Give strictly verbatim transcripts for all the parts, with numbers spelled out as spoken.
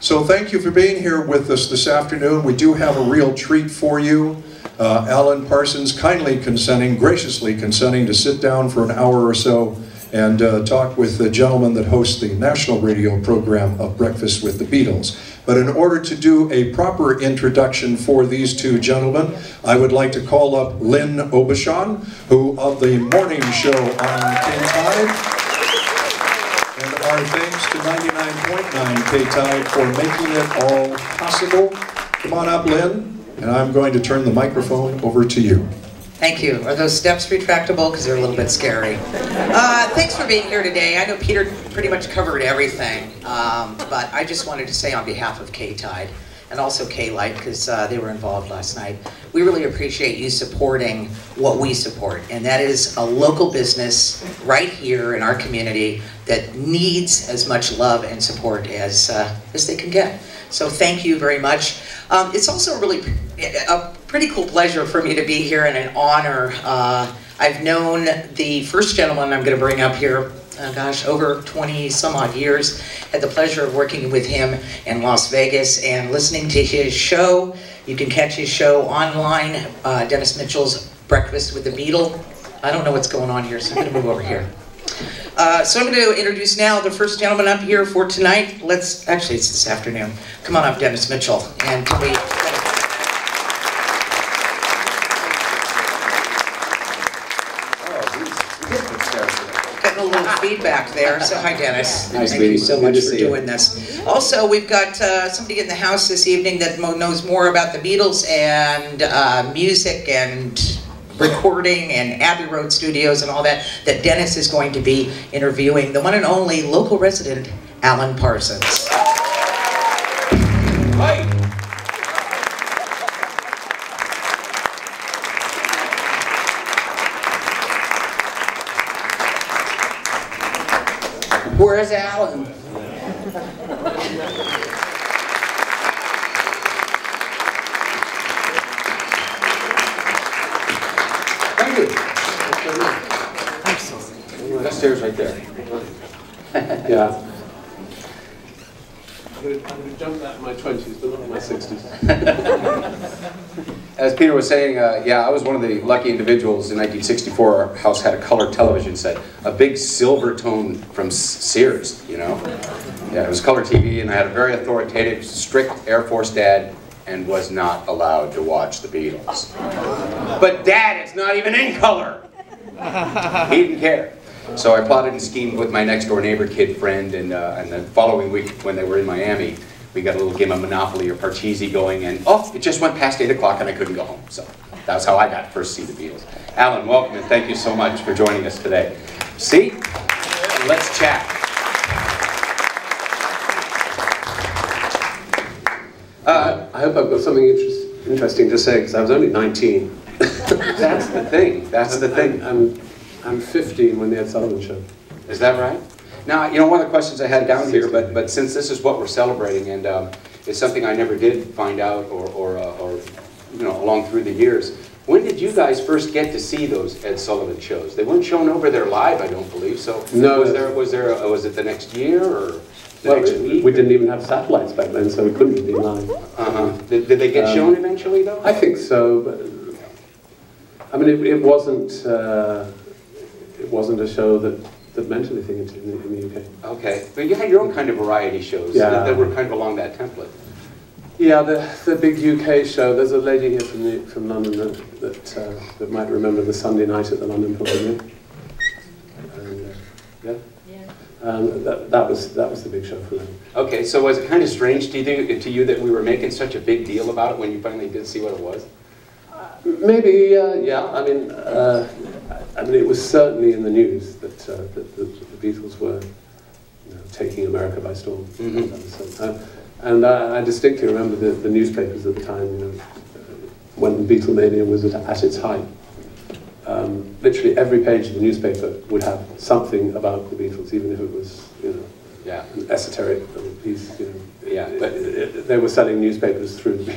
So thank you for being here with us this afternoon. We do have a real treat for you. Uh, Alan Parsons kindly consenting, graciously consenting to sit down for an hour or so and uh, talk with the gentleman that hosts the national radio program of Breakfast with the Beatles. But in order to do a proper introduction for these two gentlemen, I would like to call up Lynn Aubuchon, who of the morning show on K-Tide, and our thanks to ninety-nine point nine K-Tide for making it all possible. Come on up, Lynn, and I'm going to turn the microphone over to you. Thank you. Are those steps retractable? Because they're a little bit scary. Uh, thanks for being here today. I know Peter pretty much covered everything, um, but I just wanted to say on behalf of K-Tide and also K-Lite, because uh, they were involved last night, we really appreciate you supporting what we support, and that is a local business right here in our community that needs as much love and support as, uh, as they can get. So thank you very much. Um, it's also really a pretty cool pleasure for me to be here and an honor. Uh, I've known the first gentleman I'm going to bring up here, uh, gosh, over twenty some odd years. Had the pleasure of working with him in Las Vegas and listening to his show. You can catch his show online, uh, Dennis Mitchell's Breakfast with the Beatles. I don't know what's going on here, so I'm going to move over here. Uh, so I'm going to introduce now the first gentleman up here for tonight. Let's, actually it's this afternoon. Come on up, Dennis Mitchell. And can we... Getting a little feedback there. So hi, Dennis. Nice Thank you so much for you. doing this. Also, we've got uh, somebody in the house this evening that knows more about the Beatles and uh, music and recording and Abbey Road Studios and all that, that Dennis is going to be interviewing the one and only local resident, Alan Parsons. Hi. Where's Alan? That stairs right there. Yeah. I'm going to jump that in my twenties, but not in my sixties. As Peter was saying, uh, yeah, I was one of the lucky individuals in nineteen sixty-four. Our house had a color television set, a big silver tone from Sears, you know? Yeah, it was color T V, and I had a very authoritative, strict Air Force dad and was not allowed to watch the Beatles. But Dad, it's not even in color! He didn't care. So I plotted and schemed with my next door neighbor kid friend, and, uh, and the following week when they were in Miami, we got a little game of Monopoly or Parcheesi going, and oh, it just went past eight o'clock and I couldn't go home. So that's how I got first to see the Beatles. Alan, welcome and thank you so much for joining us today. See? Let's chat. Uh, I hope I've got something interest, interesting to say, because I was only nineteen. That's the thing. That's the thing. I'm, I'm fifteen when the Ed Sullivan Show. Is that right? Now, you know, one of the questions I had down here, but, but since this is what we're celebrating, and um, it's something I never did find out or, or, uh, or, you know, along through the years, when did you guys first get to see those Ed Sullivan shows? They weren't shown over there live, I don't believe. So no, was there, was there, a, was it the next year or the well, next we, week? we didn't even have satellites back then, so we couldn't have been live. Uh-huh. Did, did they get um, shown eventually, though? I think so, but I mean, it, it wasn't. Uh, it wasn't a show that. that meant anything in the, in the U K. Okay, but you had your own kind of variety shows yeah. that, that were kind of along that template. Yeah, the the big U K show. There's a lady here from the, from London that that, uh, that might remember the Sunday night at the London Pavilion. And, uh, yeah, yeah. Um, that that was that was the big show for them. Okay, so was it kind of strange to you to you that we were making such a big deal about it when you finally did see what it was? Maybe, uh, yeah. I mean, uh, I mean, it was certainly in the news that, uh, that, that the Beatles were, you know, taking America by storm. Mm-hmm. So, uh, and I, I distinctly remember the, the newspapers at the time, you know, when Beatlemania was at, at its height. Um, literally every page of the newspaper would have something about the Beatles, even if it was, you know, yeah, an esoteric piece. You know, yeah, but it, it, they were selling newspapers through the Beatles.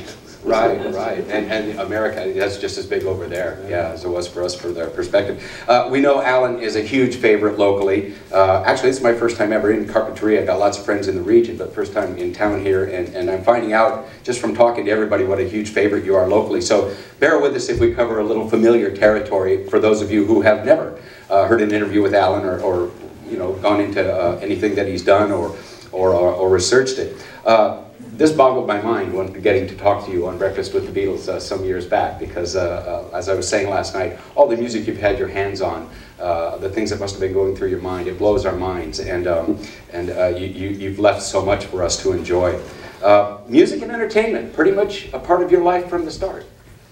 Right, right. And, and America, that's just as big over there, yeah, as it was for us for their perspective. Uh, we know Alan is a huge favorite locally. Uh, actually, it's my first time ever in Carpinteria. I've got lots of friends in the region, but first time in town here, and, and I'm finding out just from talking to everybody what a huge favorite you are locally. So bear with us if we cover a little familiar territory for those of you who have never uh, heard an interview with Alan or, or you know, gone into uh, anything that he's done or, or, or, or researched it. Uh, This boggled my mind when getting to talk to you on Breakfast with the Beatles uh, some years back, because uh, uh, as I was saying last night, all the music you've had your hands on, uh, the things that must have been going through your mind, it blows our minds, and, um, and uh, you, you, you've left so much for us to enjoy. Uh, music and entertainment, pretty much a part of your life from the start.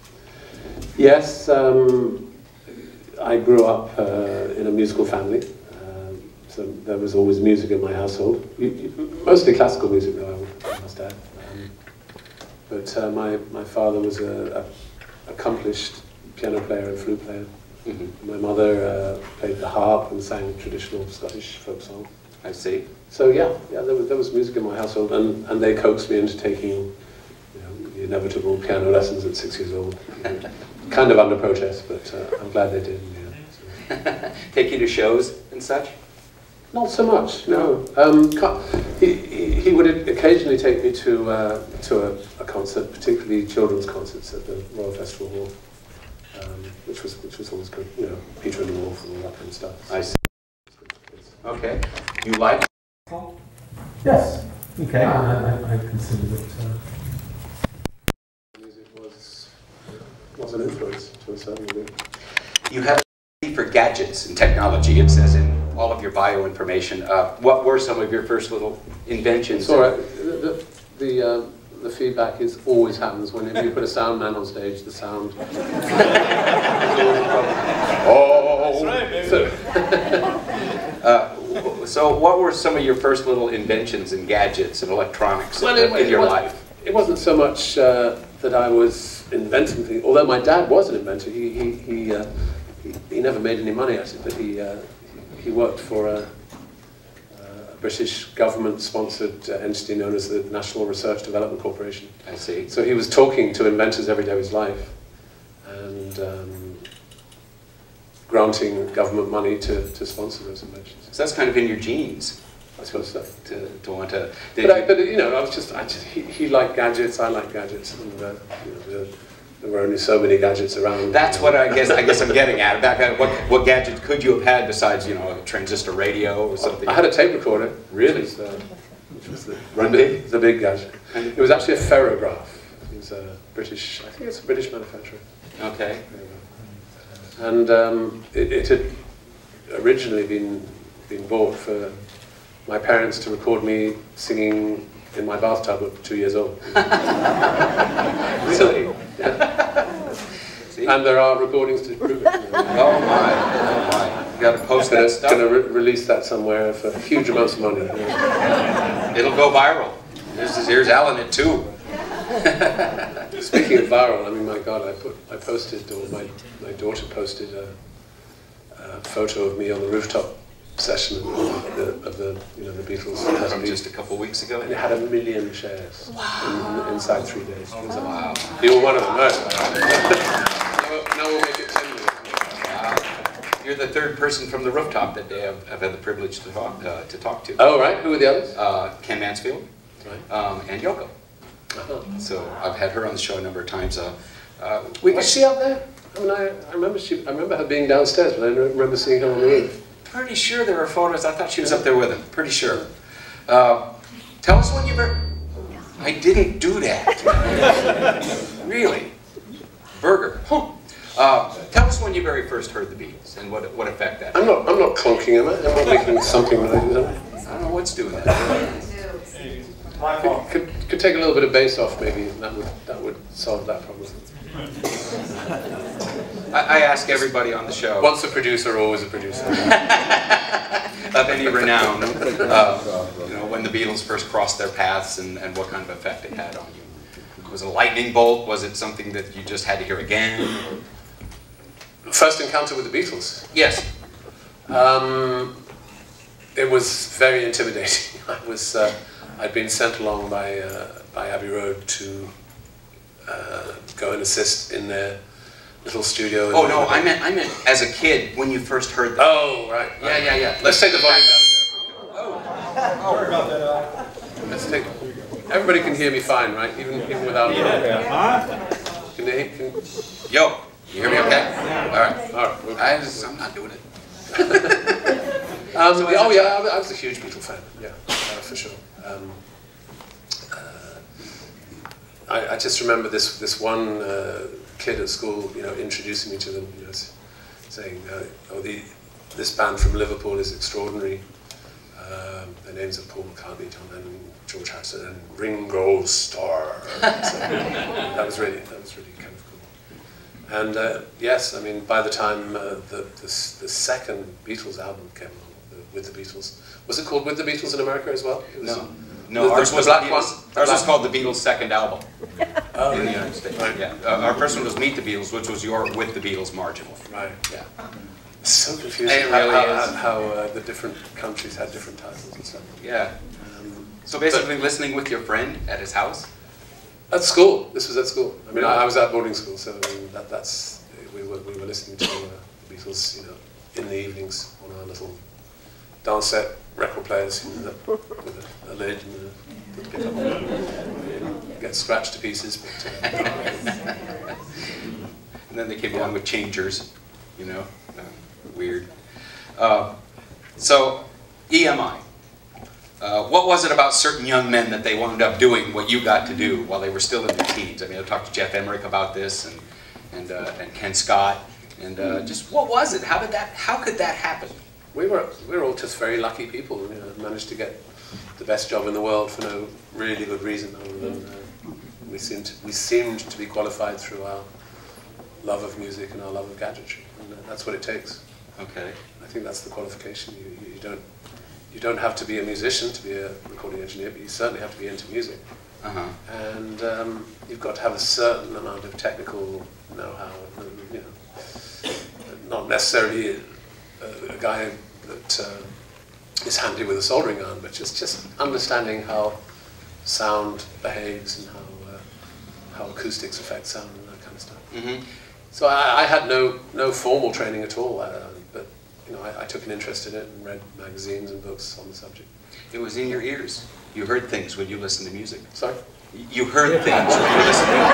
Yes, um, I grew up uh, in a musical family. So there was always music in my household, mostly classical music, though, I must add. Um, but uh, my, my father was an accomplished piano player and flute player. Mm-hmm. My mother uh, played the harp and sang traditional Scottish folk song. I see. So yeah, yeah, there was, there was music in my household, and, and they coaxed me into taking, you know, the inevitable piano lessons at six years old. Kind of under protest, but uh, I'm glad they did. Yeah, so. Take you to shows and such? Not so much, no. Um, he, he, he would occasionally take me to, uh, to a, a concert, particularly children's concerts at the Royal Festival Hall, um, which, was, which was always good, you know, Peter and the Wolf and all that kind of stuff. I see. Okay. You like? Yes. Okay. I, I, I consider that uh... music was, was an influence to a certain degree. You have a need for gadgets and technology, it says in all of your bio information. Uh, what were some of your first little inventions? It's all right. The, the, the, uh, the feedback is always happens whenever you put a sound man on stage, the sound. Oh! That's right, baby. So, uh, so what were some of your first little inventions and gadgets and electronics well, in, it, in your it life? It wasn't so much uh, that I was inventing things, although my dad was an inventor. He, he, he, uh, he, he never made any money at it, but he, uh, he worked for a, a British government-sponsored uh, entity known as the National Research Development Corporation. I see. So he was talking to inventors every day of his life and um, granting government money to, to sponsor those inventions. So that's kind of in your genes. I suppose so. To, to want to... But, I, but you know, I was just, I just he, he liked gadgets, I like gadgets, and uh, you know, the, there were only so many gadgets around. That's what I guess I guess I'm getting at. Back at what what gadget could you have had besides, you know, a transistor radio or something? I had a tape recorder. Really? Which was, uh, which was the, Run the, big? the big gadget. It was actually a ferrograph. It was a British, I think it's a British manufacturer. Okay. And um, it, it had originally been been bought for my parents to record me singing in my bathtub at two years old. Really? Yeah. And there are recordings to prove it. Oh my, oh my. You got to post that stuff. I'm going to re release that somewhere for huge amounts of money. It'll go viral. Here's, here's Alan at two. Speaking of viral, I mean, my God, I put, I posted, or my, my daughter posted a, a photo of me on the rooftop session of the, of the you know, the Beatles. From just a couple of weeks ago. And it had a million shares. Wow. in, inside three days. Oh, wow. You were one of them, right? now, now we'll make it ten million. Wow. You're the third person from the rooftop that day I've, I've had the privilege to talk, uh, to talk to. Oh, right. Who were the others? Uh, Ken Mansfield, Right. um, and Yoko. Uh-huh. So I've had her on the show a number of times. Uh, uh, we Was she up there? I mean, I, I remember she. I remember her being downstairs, but I don't remember seeing her on the roof. Pretty sure there were photos. I thought she was up there with him. Pretty sure. Uh, tell us when you were... I didn't do that. Really? Burger. Huh. Uh, tell us when you very first heard the Beatles and what what effect that had. I'm not. I'm not clunking, am I? I'm not making something that I do. I don't know what's doing that. Could, could, could take a little bit of bass off, maybe. And that would that would solve that problem. I, I ask everybody on the show. Once a producer, always a producer. Of any renown, uh, you know, when the Beatles first crossed their paths and, and what kind of effect it had on you. Was it a lightning bolt? Was it something that you just had to hear again? First encounter with the Beatles? Yes. Um, it was very intimidating. I was, uh, I'd been sent along by, uh, by Abbey Road to uh, go and assist in their little studio. Oh no, I meant I meant as a kid when you first heard them. Oh right. Yeah, right. yeah, yeah. Let's take the volume down. Sorry about that. Uh... Let's take. Everybody can hear me fine, right? Even even without. Yeah. Can they? Can... Yo, you hear me okay? All right. All right. I just, I'm not doing it. um, so oh yeah, I was a huge Beatles fan. Yeah, uh, for sure. Um, uh, I, I just remember this this one uh, kid at school, you know, introducing me to them, you know, saying, uh, "Oh, the this band from Liverpool is extraordinary. Um, their names are Paul McCartney, John Lennon, George Harrison, and Ringo Starr." So that was really that was really kind of cool. And uh, yes, I mean, by the time uh, the, the the second Beatles album came along, the, with the Beatles, was it called With the Beatles in America as well? It was, No, no. The, Ours the was black the one. Beatles, Ours black. was called the Beatles' second album Oh, in the really? United States. Right. Yeah, uh, our first one was Meet the Beatles, which was your With the Beatles marginal. Right. Yeah. It's so confusing It how, really how, is. how uh, the different countries had different titles and stuff. Yeah. Um, So basically, listening with your friend at his house. At school. This was at school. I mean, I, I was at boarding school, so I mean, that, that's we were we were listening to uh, the Beatles, you know, in the evenings on our little dance set record players, you know, with a, a lid and a, a pick up, you know, get scratched to pieces. But, uh, And then they came along with changers, you know, uh, weird. Uh, so, E M I. Uh, what was it about certain young men that they wound up doing what you got to do while they were still in their teens? I mean, I talked to Jeff Emmerich about this, and and uh, and Ken Scott, and uh, just what was it? How did that? How could that happen? we were we were all just very lucky people. You know, managed to get the best job in the world for no really good reason other than uh, we seemed to, we seemed to be qualified through our love of music and our love of gadgetry, and uh, that's what it takes. Okay. I think that's the qualification. You, you don't you don't have to be a musician to be a recording engineer, but you certainly have to be into music. Uh-huh. And um, you've got to have a certain amount of technical know-how. And, you know, not necessarily a, a guy that uh, is handy with a soldering iron, but just just understanding how sound behaves and how uh, how acoustics affect sound and that kind of stuff. Mm-hmm. So I, I had no no formal training at all, uh, but you know I, I took an interest in it and read magazines and books on the subject. It was in your ears. You heard things when you listened to music. Sorry? You heard things when you listened to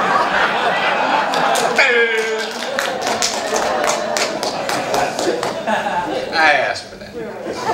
I asked for that.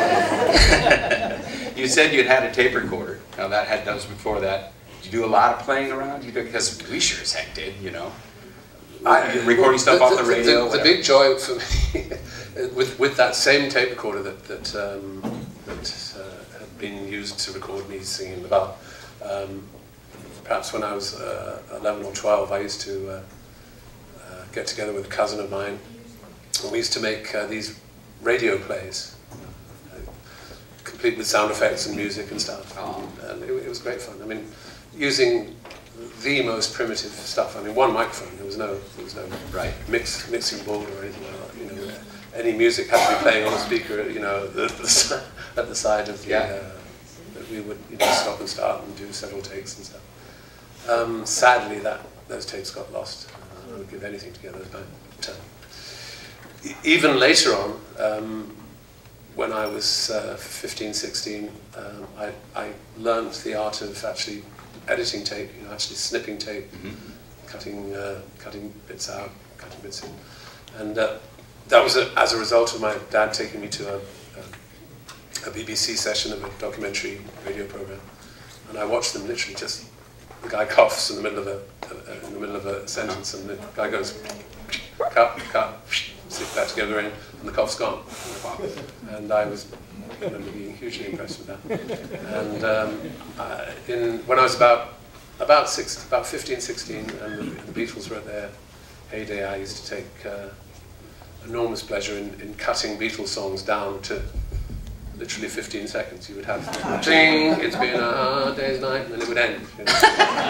You said you'd had a tape recorder. Now that had done before that. Did you do a lot of playing around? You did, because we sure as heck did, you know. I, recording stuff the, off the the, radio. The, the big joy for me with with that same tape recorder that that um, that uh, had been used to record me singing about. Um, perhaps when I was uh, eleven or twelve, I used to uh, uh, get together with a cousin of mine, and we used to make uh, these radio plays, uh, complete with sound effects and music and stuff. Oh. And, and it, it was great fun. I mean, using the most primitive stuff. I mean, one microphone. There was no, there was no right mix, mixing board or anything like that. You know, any music had to be playing on a speaker. You know, at the, at the side of the. Yeah. Uh, that we would you know, stop and start and do several takes and stuff. Um, sadly, that those tapes got lost. Uh, I would give anything to get those back. But, uh, e even later on, um, when I was uh, fifteen, sixteen, um, I, I learned the art of actually editing tape, you know, actually snipping tape, mm-hmm. cutting, uh, cutting bits out, cutting bits in. And uh, that was a, as a result of my dad taking me to a, a, a B B C session of a documentary radio program. And I watched them literally just, the guy coughs in the middle of a, a, in the middle of a sentence, and the guy goes, cut, cut, stick that together in, and the cough's gone. And I was I remember being hugely impressed with that. And um, uh, in, when I was about about six, about fifteen, sixteen, and the, the Beatles were at their heyday, I used to take uh, enormous pleasure in, in cutting Beatles songs down to literally fifteen seconds. You would have ding, it's been a hard day's night, and then it would end. You know?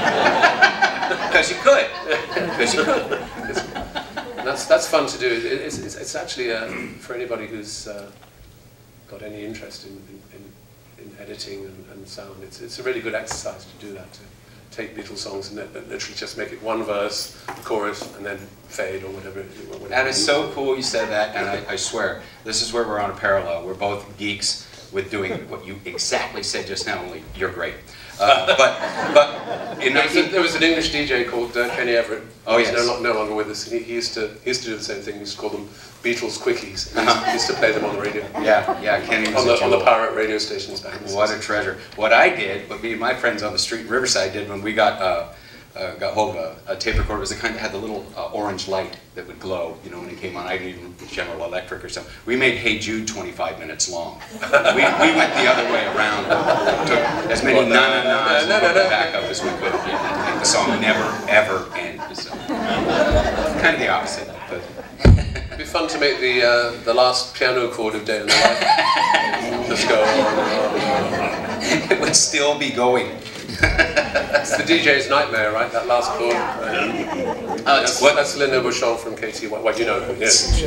Because you could. Because you could. And that's that's fun to do. It, it's, it's it's actually uh, for anybody who's uh, got any interest in in, in, in editing and, and sound. It's it's a really good exercise to do that. To take Beatles songs and literally just make it one verse, chorus, and then fade or whatever. whatever That is so cool you said that, and I, I swear, this is where we're on a parallel. We're both geeks with doing what you exactly said just now, only you're great. Uh, but but in there, was a, nineteen there was an English D J called uh, Kenny Everett. Oh, He's yes. no, no longer with us. He, he used to he used to do the same thing. He used to call them Beatles quickies. He used, he used to play them on the radio. Yeah, yeah, Kenny was on the a on the jewel. pirate radio stations back in the What a treasure. What I did, what me and my friends on the street in Riverside did when we got uh, uh, got hold of a, a tape recorder, was the kind that had the little uh, orange light that would glow, you know, when it came on. I didn't even General Electric or something. We made Hey Jude twenty-five minutes long. we, we went the other way around. Took as many Well, no, na-na-nas and no, no, put no. them back up as we could. Yeah, to make the song never, ever end. So, kind of the opposite, but... It'd be fun to make the uh, the last piano chord of Day in the Life. Just go on and on. It would still be going. It's the D J's nightmare, right? That last chord. Uh, That's, what, that's Linda Bouchon from K T Y. Well, you know who it is.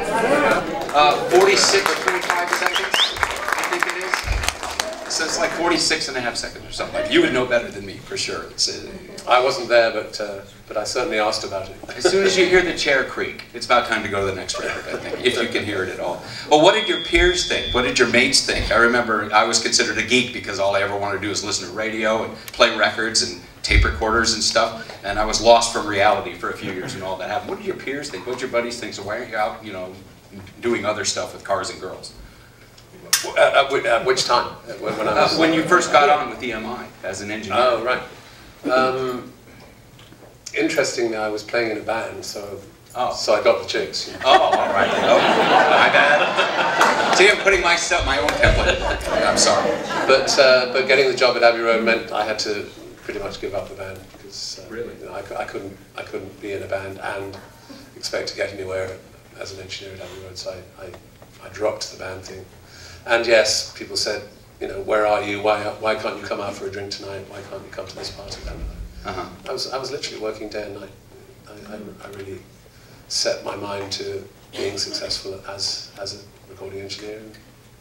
uh, forty-six or forty-five seconds, I think it is. So it's like forty-six and a half seconds or something. Like, you would know better than me, for sure. It's, uh, I wasn't there, but uh, but I certainly asked about it. as soon as you hear the chair creak, it's about time to go to the next record, I think, if you can hear it at all. Well, what did your peers think? What did your mates think? I remember I was considered a geek because all I ever wanted to do was listen to radio and play records and tape recorders and stuff, and I was lost from reality for a few years when all that happened. What did your peers think? What did your buddies think? So why aren't you out, you know, doing other stuff with cars and girls? At, at, whi- at which time? At When, when I Uh, was when you first got on with E M I as an engineer. Oh, right. Um, interestingly, I was playing in a band, so Oh. so I got the chicks. You know. Oh, all right. Oh, my bad. See, I'm putting myself, my own template. I'm sorry. But uh, but getting the job at Abbey Road meant I had to pretty much give up the band because uh, Really? you know, I, cou- I couldn't I couldn't be in a band and expect to get anywhere as an engineer at Abbey Road, so I, I I dropped the band thing. And yes, people said, you know, where are you? Why why can't you come out for a drink tonight? Why can't you come to this party? Uh-huh. I was I was literally working day and night. I, I, I really set my mind to being successful as as a recording engineer. And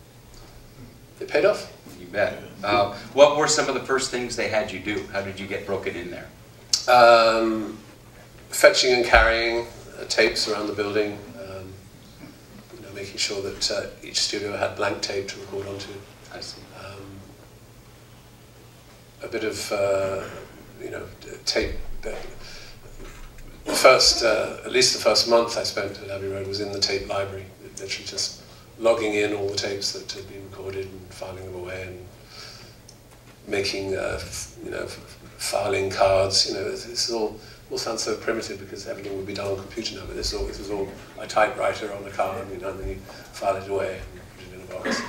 it paid off. You bet. Uh, what were some of the first things they had you do? How did you get broken in there? Um, fetching and carrying uh, tapes around the building. Um, you know, making sure that uh, each studio had blank tape to record onto. I see. Um, a bit of uh, you know tape. The first, uh, at least the first month I spent at Abbey Road was in the tape library, literally just logging in all the tapes that had been recorded and filing them away and making, uh, f you know, f filing cards. You know, this, this is all all sounds so primitive because everything would be done on computer now. But this is all this was all a typewriter on a card, you know, and then you file it away and put it in a box.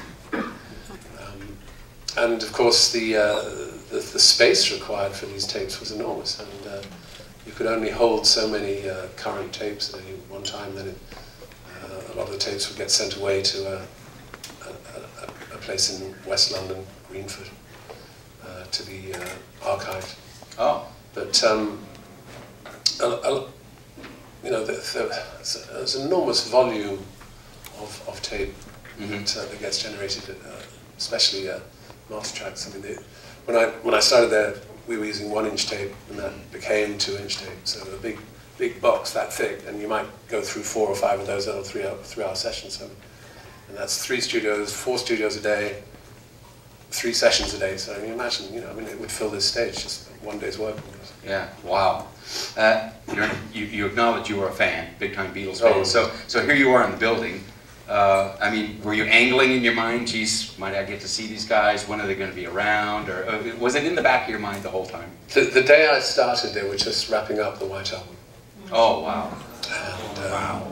Um, and of course, the, uh, the the space required for these tapes was enormous, and uh, you could only hold so many uh, current tapes at any one time. Then it, uh, a lot of the tapes would get sent away to a, a, a, a place in West London, Greenford, uh, to be uh, archived. Oh. But um, a, a, you know, the, the, there's an enormous volume of, of tape Mm-hmm. that, uh, that gets generated, uh, especially uh, master tracks. I mean, they, when I when I started there, we were using one-inch tape, and that became two-inch tape. So a big, big box that thick, and you might go through four or five of those on a three-hour, three-hour session. So, and that's three studios, four studios a day, three sessions a day. So you imagine, you know, I mean, it would fill this stage just one day's work. Yeah. Wow. Uh, you're, you you acknowledge you were a fan, big-time Beatles fan. Oh. So so here you are in the building. Uh, I mean, were you angling in your mind? Geez, might I get to see these guys? When are they going to be around? Or uh, was it in the back of your mind the whole time? The, the day I started, they were just wrapping up the White Album. Oh wow. And, uh, Wow.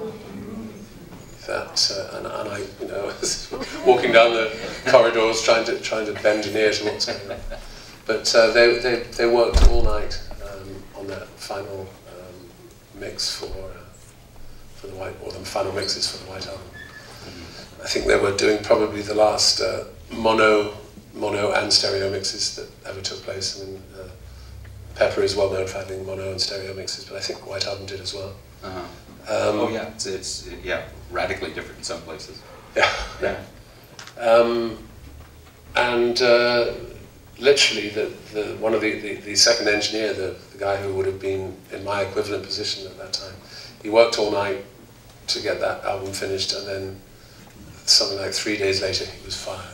That uh, and, and I, you know, was walking down the corridors trying to trying to bend an ear to what's going on. But uh, they, they they worked all night um, on that final um, mix for uh, for the White, or the final mixes for the White Album. I think they were doing probably the last uh, mono mono and stereo mixes that ever took place. I mean, uh, Pepper is well known for having mono and stereo mixes, but I think White Album did as well. Uh-huh. Um, oh yeah, it's, it's yeah radically different in some places. Yeah. Yeah. Um, and uh, literally, the, the, one of the, the, the second engineer, the, the guy who would have been in my equivalent position at that time, he worked all night to get that album finished, and then something like three days later he was fired.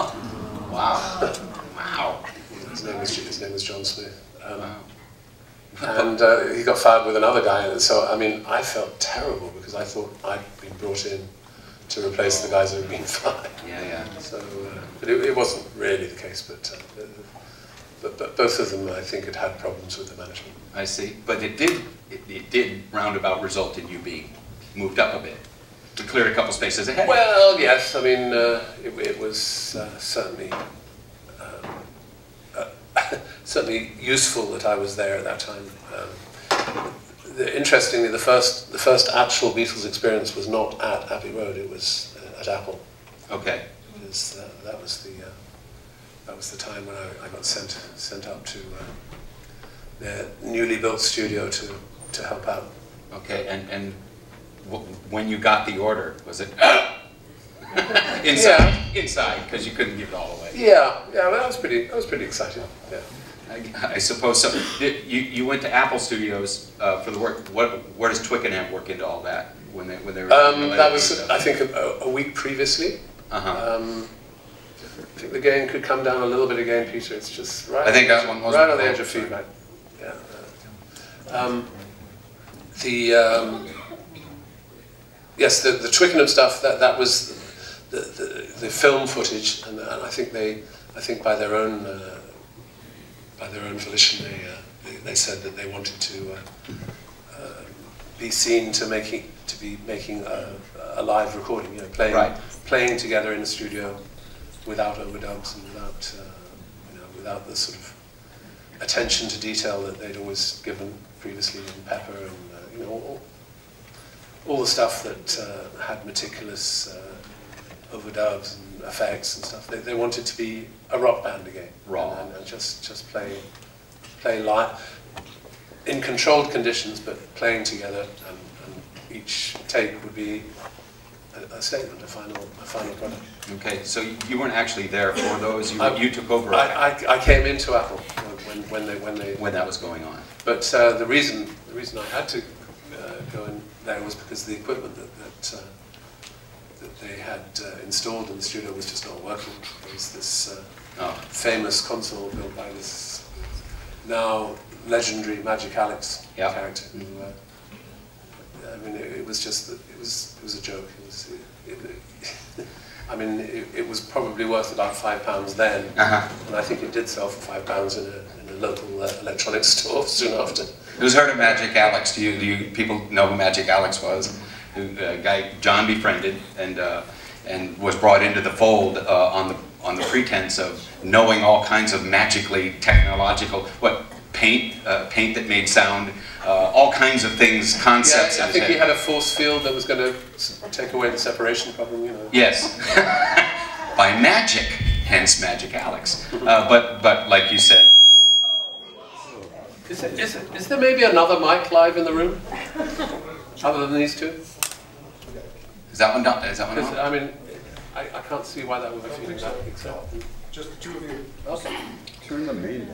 Wow. Wow. His name was, his name was John Smith. Um, Wow. And uh, he got fired with another guy, and so, I mean, I felt terrible because I thought I'd been brought in to replace the guys who had been fired. Yeah, yeah. So, uh, but it, it wasn't really the case, but, uh, but, but both of them, I think, had had problems with the management. I see. But it did, it, it did roundabout result in you being moved up a bit, to clear a couple spaces ahead. Well, yes, I mean, uh, it, it was uh, certainly um, uh, certainly useful that I was there at that time. Um, the, interestingly, the first the first actual Beatles experience was not at Abbey Road; it was uh, at Apple. Okay. Because uh, that was the uh, that was the time when I, I got sent sent up to uh, their newly built studio to to help out. Okay, and and w when you got the order, was it inside? Yeah. Inside, because you couldn't give it all away. Yeah, yeah, that was pretty that was pretty exciting. Yeah. I, I suppose so. Did, you you went to Apple Studios uh, for the work. What where does Twickenham work into all that when they when they were? Um, that was I think a, a week previously. Uh-huh. Um, I think the gain could come down a little bit again, Peter. It's just right. I think that one was right on the edge of feedback. Yeah. Um, the um, yes, the the Twickenham stuff. That that was the the, the film footage, and, and I think they I think by their own uh, by their own volition they, uh, they they said that they wanted to uh, uh, be seen to making to be making a, a live recording, you know, playing Right. playing together in the studio without overdubs and without uh, you know without the sort of attention to detail that they'd always given previously in Pepper, and uh, you know all, all the stuff that uh, had meticulous uh, overdubs and effects and stuff. They, they wanted to be a rock band again, Raw. and, and just just play play live in controlled conditions, but playing together, and, and each take would be a, a statement, a final a final product. Okay, so you weren't actually there for those. You I- you took over I, I, I came into Apple when, when they when they when that was going on. But uh, the reason the reason I had to uh, go in there was because the equipment that that, uh, that they had uh, installed in the studio was just not working. There was this uh, Oh. famous console built by this now legendary Magic Alex Yeah. character. Who, uh, I mean, it, it was just it was it was a joke. It was. It, it, I mean, it, it was probably worth about five pounds then, Uh-huh. and I think it did sell for five pounds in a, in a local uh, electronics store soon after. Who's heard of Magic Alex? Do you, do you people know who Magic Alex was? Who, a guy John befriended and uh, and was brought into the fold uh, on the on the pretense of knowing all kinds of magically technological what paint uh, paint that made sound, uh, all kinds of things, concepts. Yeah, I in think his he head. had a force field that was going to take away the separation problem. You know. Yes, by magic, hence Magic Alex. Uh, but but like you said. Is, it, is, it, is there maybe another mic live in the room, other than these two? Is that one done? Is that one Because, on? I mean, I, I can't see why that would be feeling that except. Just the two of you. Okay. Turn the media.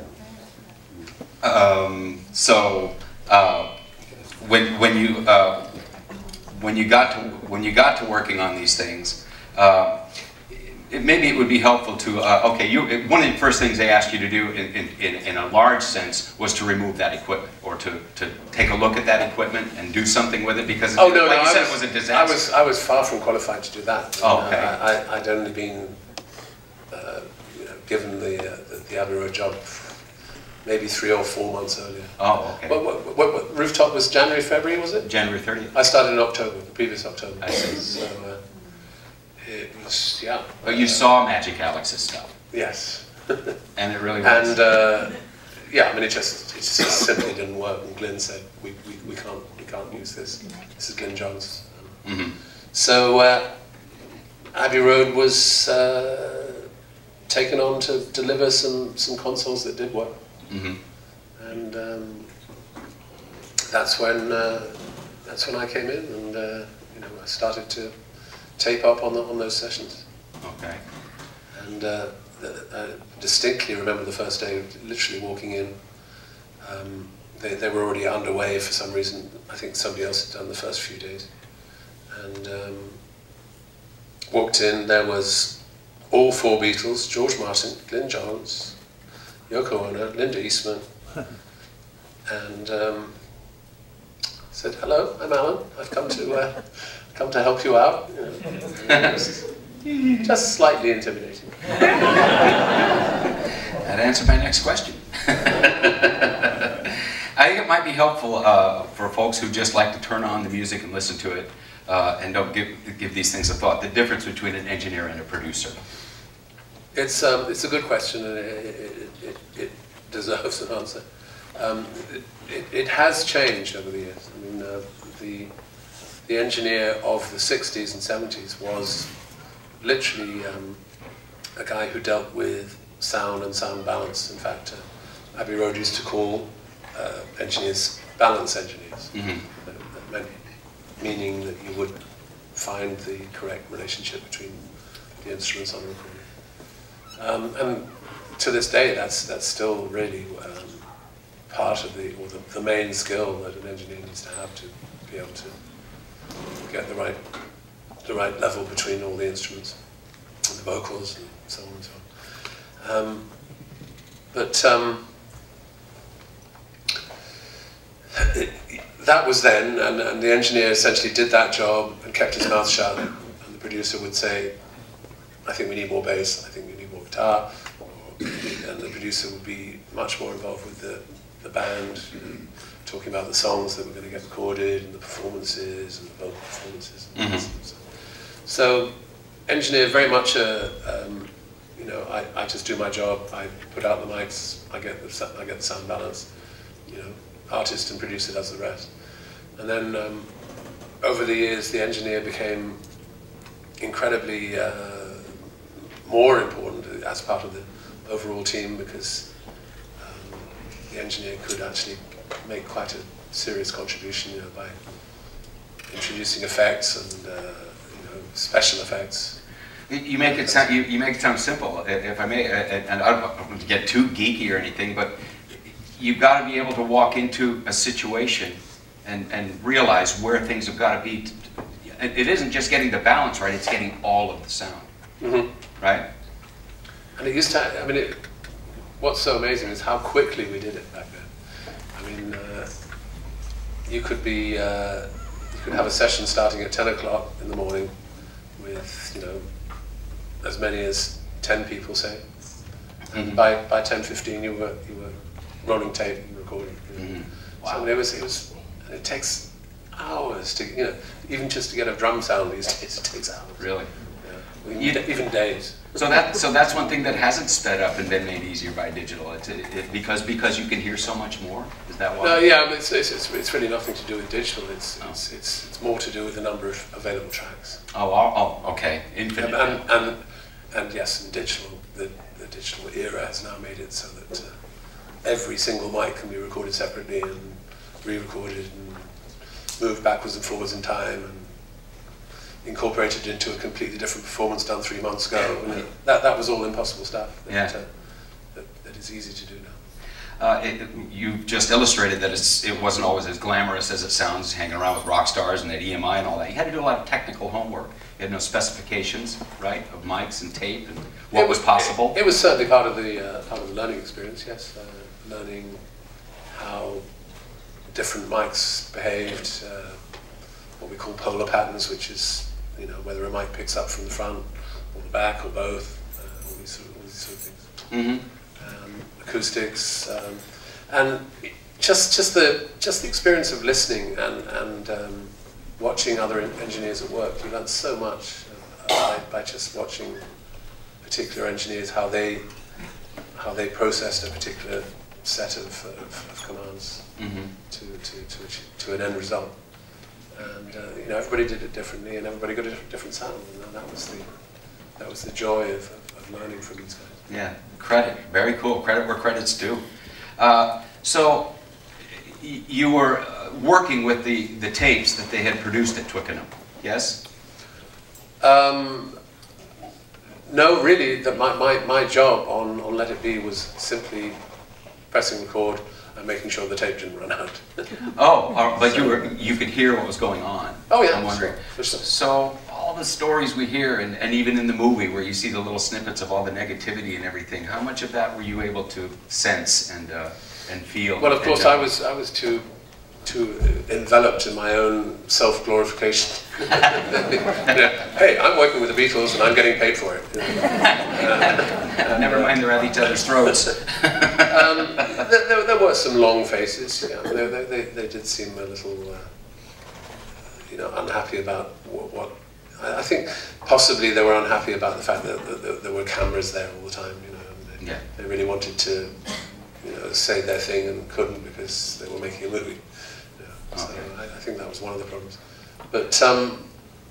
Um, so uh, when when you uh, when you got to when you got to working on these things, uh, it, maybe it would be helpful to uh, okay. You one of the first things they asked you to do in, in, in, in a large sense was to remove that equipment or to, to take a look at that equipment and do something with it because Oh no, like no, you I said, was, it was a I disaster. was I was far from qualified to do that. Oh, okay. Uh, I, I'd only been uh, you know, given the, uh, the the Abbey Road job maybe three or four months earlier. Oh, okay. What, what, what, what Rooftop was January, February, was it? January thirtieth. I started in October, the previous October. I see. So uh, it was, yeah. But you saw Magic Alex's stuff, Yes. and it really was. And uh, yeah, I mean, it just it just simply didn't work. And Glyn said, we, we, we can't we can't use this. This is Glyn Johns. Mm-hmm. So uh, Abbey Road was uh, taken on to deliver some some consoles that did work. Mm-hmm. And um, that's when uh, that's when I came in, and uh, you know, I started to tape up on the, on those sessions. Okay. And uh, I distinctly remember the first day, literally walking in. Um, they, they were already underway for some reason. I think somebody else had done the first few days. And um, walked in, there was all four Beatles, George Martin, Glyn Johns, Yoko Ono, Linda Eastman, and um, said, "Hello, I'm Alan. I've come to uh, come to help you out." You know, just, just slightly intimidating. That answered my next question. I think it might be helpful uh, for folks who just like to turn on the music and listen to it uh, and don't give, give these things a thought, the difference between an engineer and a producer. It's, um, it's a good question, and it, it, it, it deserves an answer. Um, it, it, it has changed over the years. I mean, uh, the, the engineer of the sixties and seventies was literally um, a guy who dealt with sound and sound balance. In fact, uh, Abbey Road used to call uh, engineers balance engineers, mm-hmm. that, that meant, meaning that you would find the correct relationship between the instruments on the recording. Um, and to this day, that's that's still really um, part of the or the, the main skill that an engineer needs to have to be able to get the right the right level between all the instruments and the vocals and so on and so on. Um, but um, it, that was then, and, and the engineer essentially did that job and kept his mouth shut, and the producer would say, "I think we need more bass, I think we need more guitar," or, and the producer would be much more involved with the, the band, talking about the songs that were going to get recorded, and the performances, and the vocal performances. And Mm-hmm. so, so, engineer very much a, um, you know, I, I just do my job, I put out the mics, I get the, I get the sound balance, you know, artist and producer does the rest. And then um, over the years, the engineer became incredibly uh, more important as part of the overall team, because um, the engineer could actually make quite a serious contribution, you know, by introducing effects and uh, you know, special effects. You make it sound, you, you make it sound simple, if I may, and I don't want to get too geeky or anything, but you've got to be able to walk into a situation and, and realize where things have got to be. It isn't just getting the balance right, it's getting all of the sound, mm-hmm. right? And it used to, I mean, it, what's so amazing is how quickly we did it back then. I mean, uh, you could be, uh, you could have a session starting at ten o'clock in the morning with, you know, as many as ten people, say. And Mm-hmm. by, by ten fifteen you were, you were rolling tape and recording. You know. Mm-hmm. Wow. So it was, it was, and it takes hours to, you know, even just to get a drum sound these days, it takes hours. Really? Yeah. Even, even days. So that so that's one thing that hasn't sped up and been made easier by digital. It's it, it, because because you can hear so much more. Is that why? No, yeah, but it's, it's, it's, it's really nothing to do with digital. It's, Oh. it's, it's, it's more to do with the number of available tracks. Oh, oh, oh okay. Infinite. And, and, and, and yes, and digital, the, the digital era has now made it so that uh, every single mic can be recorded separately and re-recorded and moved backwards and forwards in time and incorporated into a completely different performance done three months ago. And it, that, that was all impossible stuff that, Yeah. uh, that, that is easy to do now. Uh, it, you just illustrated that it's, it wasn't always as glamorous as it sounds, hanging around with rock stars and at E M I and all that. You had to do a lot of technical homework. You had no specifications, right, of mics and tape and what It was possible. It, it was certainly part of the uh, part of the learning experience. Yes, uh, learning how different mics behaved, uh, what we call polar patterns, which is, you know, whether a mic picks up from the front or the back or both, uh, all these sort of, all these sort of things. Mm-hmm. Um, acoustics, um, and just just the just the experience of listening and and um, watching other engineers at work. You learn so much uh, by, by just watching particular engineers, how they how they processed a particular set of, of, of commands Mm-hmm. to to to, achieve, to an end result. And uh, you know, everybody did it differently, and everybody got a different sound, and that was the that was the joy of, of, of learning from these guys. Yeah, credit. Very cool. Credit where credit's due. Uh, so y you were uh, working with the, the tapes that they had produced at Twickenham, yes? Um, No, really, that my, my, my job on, on Let It Be was simply pressing record and making sure the tape didn't run out. Oh, uh, but you were you could hear what was going on. Oh yeah, I'm wondering. for sure. So all the stories we hear, and, and even in the movie where you see the little snippets of all the negativity and everything, how much of that were you able to sense and uh, and feel? Well, of and, course, uh, I was I was too too enveloped in my own self-glorification. You know, hey, I'm working with the Beatles and I'm getting paid for it. You know. uh, Never mind, they're at each other's throats. um, there, there, there were some long faces. Yeah, they, they, they, they did seem a little, uh, you know, unhappy about what, what. I think possibly they were unhappy about the fact that, that, that there were cameras there all the time. You know, and they, Yeah. they really wanted to, you know, say their thing and couldn't because they were making a movie. You know, so Okay. I, I think that was one of the problems. But um,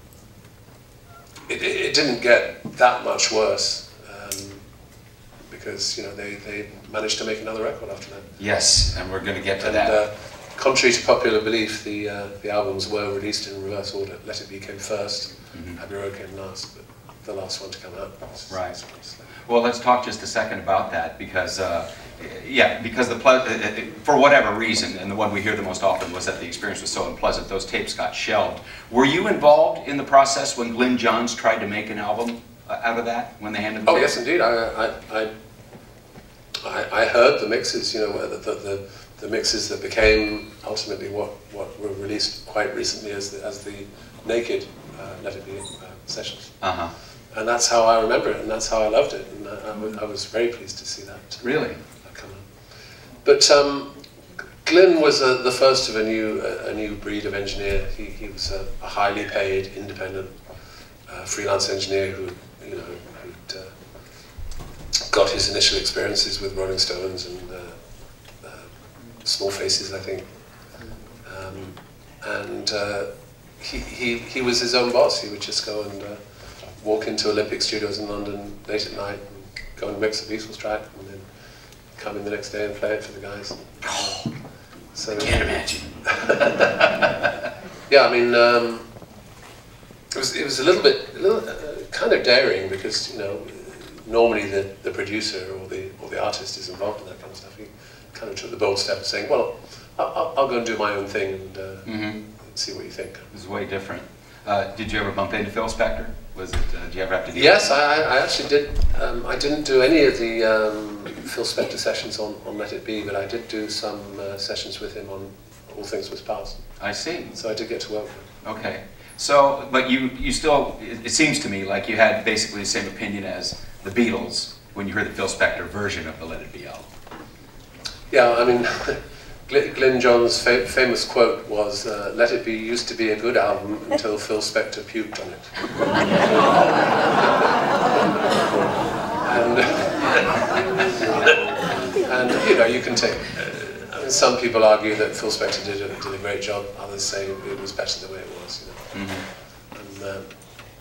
it, it, it didn't get that much worse. Um, because you know they, they managed to make another record after that. Yes, and we're going to get to And that. uh, contrary to popular belief, the uh, the albums were released in reverse order. Let It Be came first, Mhm. Abbey Road came last, but the last one to come out. was- Right. was- Well, let's talk just a second about that because, uh, yeah, because the ple uh, uh, for whatever reason, and the one we hear the most often was that the experience was so unpleasant, those tapes got shelved. Were you involved in the process when Glyn Johns tried to make an album uh, out of that, when they handed the Oh tapes? yes, indeed. I I, I I I heard the mixes. You know, the the, the the mixes that became ultimately what what were released quite recently as the, as the Naked uh, Let It Be uh, sessions. Uh-huh. And that's how I remember it, and that's how I loved it, and I, I, was, I was very pleased to see that. Really? Come on. But um, Glyn was a, the first of a new a, a new breed of engineer. He, he was a, a highly paid, independent, uh, freelance engineer who, you know, who'd uh, got his initial experiences with Rolling Stones and uh, uh, Small Faces, I think. Um, and uh, he, he he was his own boss. He would just go and uh, walk into Olympic Studios in London late at night and go and mix the Beatles track, and then come in the next day and play it for the guys. So, Can't imagine. yeah, I mean, um, it was it was a little bit, a little, uh, kind of daring because you know normally the, the producer or the or the artist is involved in that kind of stuff. He kind of took the bold step of saying, "Well, I'll, I'll go and do my own thing and uh, Mm-hmm. see what you think." It was way different. Uh, did you ever bump into Phil Spector? Was it? Uh, did you ever have to deal Yes, with I, I actually did. Um, I didn't do any of the um, Phil Spector sessions on, on Let It Be, but I did do some uh, sessions with him on All Things Must Pass. I see. So I did get to work with him. Okay. So, but you, you still, it, it seems to me like you had basically the same opinion as the Beatles when you heard the Phil Spector version of the Let It Be album. Yeah, I mean, Gl- Glyn Johns' fa famous quote was, uh, "Let It Be used to be a good album until Phil Spector puked on it." and, and, you know, you can take... Uh, I mean, some people argue that Phil Spector did a, did a great job. Others say it was better the way it was, you know. Mm-hmm. And, um,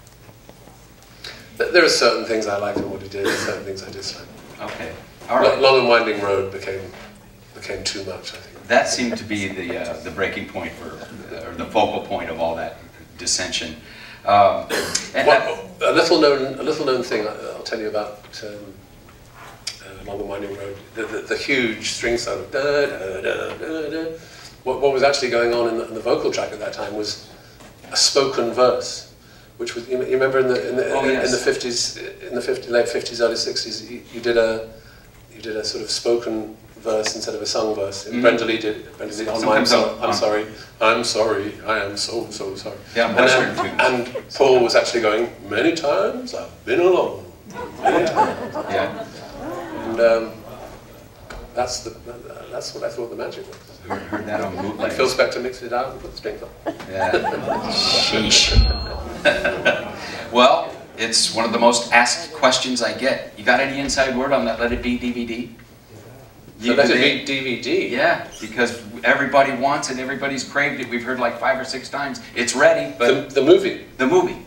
th there are certain things I liked in what he did, and certain things I disliked. Okay. All right. Long and Winding Road became became too much, I think. That seemed to be the uh, the breaking point for, uh, or the focal point of all that dissension. Um, and What, that- a little known, a little known thing I- I'll tell you about um, uh, Long and Winding Road. The, the, the huge string solo. Da, da, da, da, da. What, what was actually going on in the, in the vocal track at that time was a spoken verse, which was you, you remember in the in the, Oh, in, yes. in the fifties, in the fifty, late fifties, early sixties, you, you did a you did a sort of spoken verse instead of a sung verse. And Mhm. Brenda Lee did. Brenda Lee on Sometimes I'm, on- so, I'm on- sorry, I'm sorry, I am so so sorry. Yeah, and, Western then, tunes. and Paul was actually going, many times I've been alone, many times. yeah. And um, that's the that's what I thought the magic was. Heard, heard that on Like bootleg. Phil Spector mixed it out and put the strings on. Yeah. Sheesh. Well, it's one of the most asked questions I get. You got any inside word on that Let It Be D V D? So Let It they- Be D V D. Yeah, because everybody wants it, everybody's craved it. We've heard like five or six times. It's ready, The, but the movie. the movie.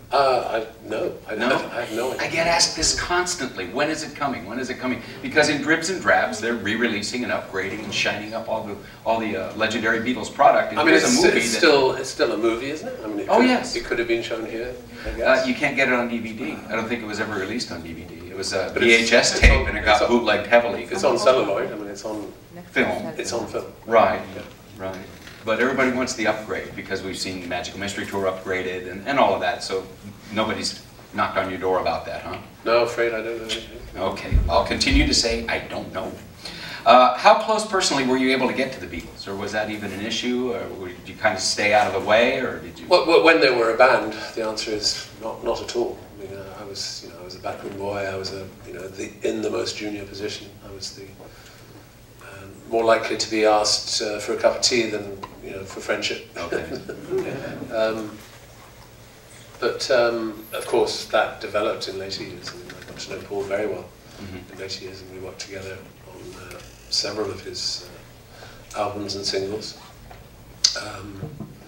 Uh, I, no, I, No? I have no idea. I get asked this constantly. When is it coming? When is it coming? Because in dribs and drabs, they're re-releasing and upgrading and shining up all the all the uh, legendary Beatles product. And I mean, here's it's, a movie it's that, still it's still a movie, isn't it? I mean, it Oh, could, yes. it could have been shown here. I uh, guess. you can't get it on D V D. I don't think it was ever released on D V D. It was a But it's- V H S it's tape, on- and it it's got on- bootlegged heavily. It's on celluloid. I mean, it's on Film. it's on film. Right, right. But everybody wants the upgrade because we've seen Magical Mystery Tour upgraded and, and all of that. So nobody's knocked on your door about that, huh? No, afraid I don't know anything. Okay, I'll continue to say I don't know. Uh, how close personally were you able to get to the Beatles, or was that even an issue, or did you kind of stay out of the way, or did you? Well, well, when they were a band, the answer is not not at all. I mean, uh, I was you know I was a backroom boy. I was a you know the in the most junior position. I was the um, more likely to be asked uh, for a cup of tea than you know for friendship. Okay. um, but um, of course, that developed in later years. I mean, I got to know Paul very well Mm-hmm. in later years, and we worked together on uh, several of his uh, albums and singles. Um,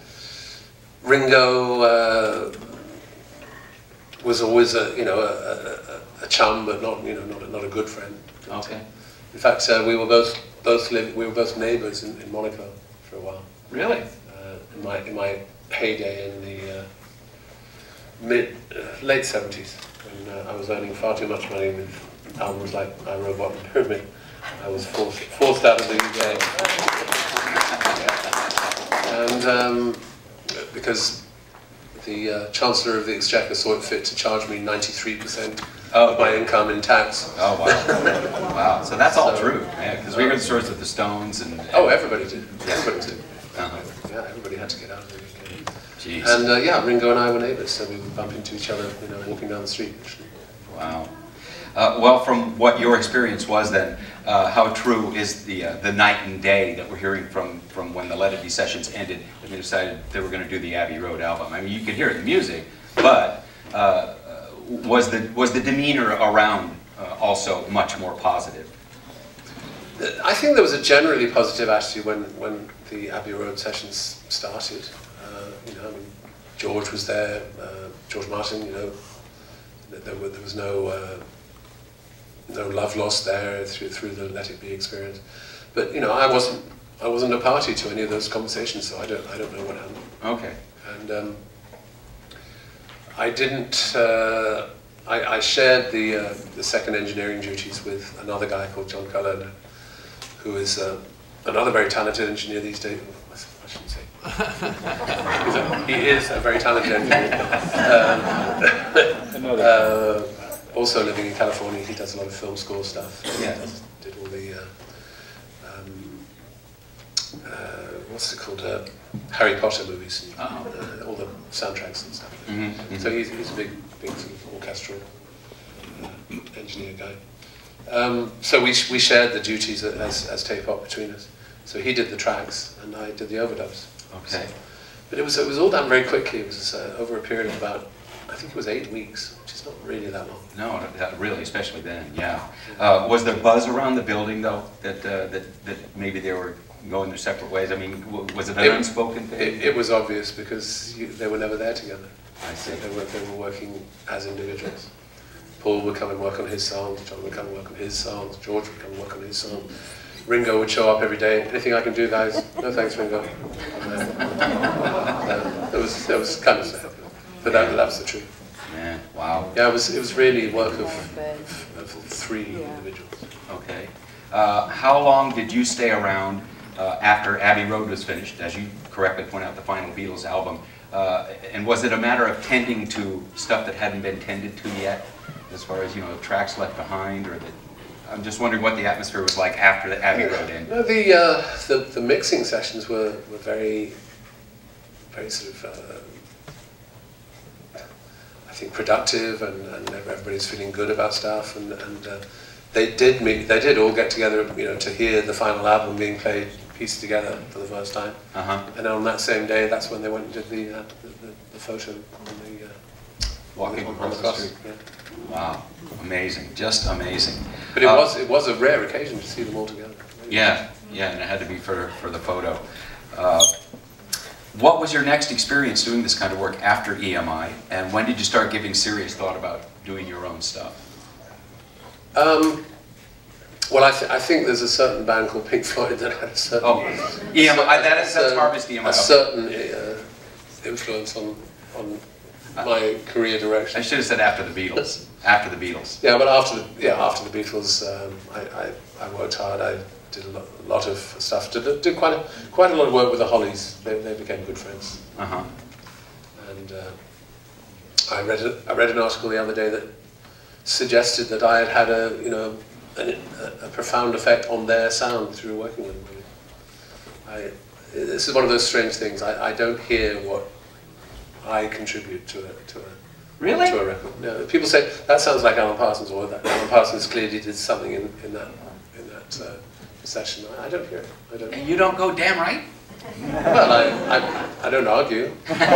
Ringo uh, was always a you know a, a, a chum, but not you know not a, not a good friend. Okay. In fact, uh, we were both both live, we were both neighbours in, in Monaco for a while. Really? Uh, in my in my heyday in the uh, mid uh, late seventies, when uh, I was earning far too much money with albums like I, Robot and Pyramid, I was forced forced out of the U K. And um, because the uh, Chancellor of the Exchequer saw it fit to charge me ninety-three percent Oh. of my income in tax. Oh, wow. Wow, so that's all So- true, yeah, because we heard the stories of the Stones and... and Oh, everybody did. Everybody did. Uh-huh. Yeah, everybody had to get out of the U K. Jeez. And uh, yeah, Ringo and I were neighbours, so we would bump into each other, you know, walking down the street. Wow. Uh, well, from what your experience was then, uh, how true is the uh, the night and day that we're hearing from, from when the Let It Be sessions ended and they decided they were going to do the Abbey Road album? I mean, you could hear the music, but uh, was the was the demeanor around uh, also much more positive? I think there was a generally positive attitude when, when the Abbey Road sessions started. Uh, you know, I mean, George was there, uh, George Martin. You know, there, were, there was no uh, no love lost there through through the Let It Be experience. But you know, I wasn't I wasn't a party to any of those conversations, so I don't I don't know what happened. Okay. And um, I didn't. Uh, I, I shared the uh, the second engineering duties with another guy called John Cullen, who is uh, another very talented engineer these days. I shouldn't say. He's a, he is a very talented engineer. Um, uh, also living in California, he does a lot of film score stuff. Yeah. He does, did all the uh, um, uh, what's it called? Uh, Harry Potter movies, and, Oh. uh, all the soundtracks and stuff. Mhm, mhm. So he's, he's a big, big sort of orchestral uh, engineer guy. Um, so we, we shared the duties as, as tape op between us. So he did the tracks and I did the overdubs. Okay. But it was it was all done very quickly. It was uh, over a period of about, I think it was eight weeks, which is not really that long. No, that really, especially then, yeah. Uh, was there buzz around the building though, that uh, that that maybe they were going their separate ways? I mean, w was it an It- unspoken thing? It, it was obvious because you, they were never there together. I see. They were, they were working as individuals. Paul would come and work on his songs, John would come and work on his songs, George would come and work on his songs. Ringo would show up every day. Anything I can do, guys? No thanks, Ringo. And, uh, uh, it was it was kind of sad, but that, that was the truth. Man, wow. Yeah, it was it was really work of, of three individuals. Okay. Uh, how long did you stay around uh, after Abbey Road was finished, as you correctly point out, the final Beatles album? Uh, and was it a matter of tending to stuff that hadn't been tended to yet, as far as, you know, tracks left behind, or that? I'm just wondering what the atmosphere was like after the Abbey Road ended. No, the, uh, the the mixing sessions were, were very, very sort of, uh, I think, productive, and, and everybody's feeling good about stuff, and, and uh, they did meet, they did all get together, you know, to hear the final album being played, pieced together for the first time. Uh-huh. And on that same day, that's when they went and did the uh, the, the, the photo on the uh, Walking on, across on the cross. street. Yeah. Wow. Amazing. Just amazing. But it Uh, was it was a rare occasion to see them all together. Yeah, yeah, and it had to be for, for the photo. Uh, what was your next experience doing this kind of work after E M I, and when did you start giving serious thought about doing your own stuff? Um, well, I, th I think there's a certain band called Pink Floyd that had a certain, Oh, E M I, that is, that's a, Harvest E M I. a Okay. certain uh, influence on, on my career direction. I should have said after the Beatles. After the Beatles. Yeah, but after the, yeah, after the Beatles, um, I, I, I worked hard. I did a lot, a lot of stuff. Did, did quite, a, quite a lot of work with the Hollies. They, they became good friends. Uh-huh. And uh, I, read a, I read an article the other day that suggested that I had had a, you know, an, a, a profound effect on their sound through working with them. I, this is one of those strange things. I, I don't hear what I contribute to a, to a, Really? to a record. No, people say that sounds like Alan Parsons, or that Alan Parsons clearly did something in, in that in that uh, session. I, I don't hear it. I don't. And you don't go, damn right? Well, I, I I don't argue.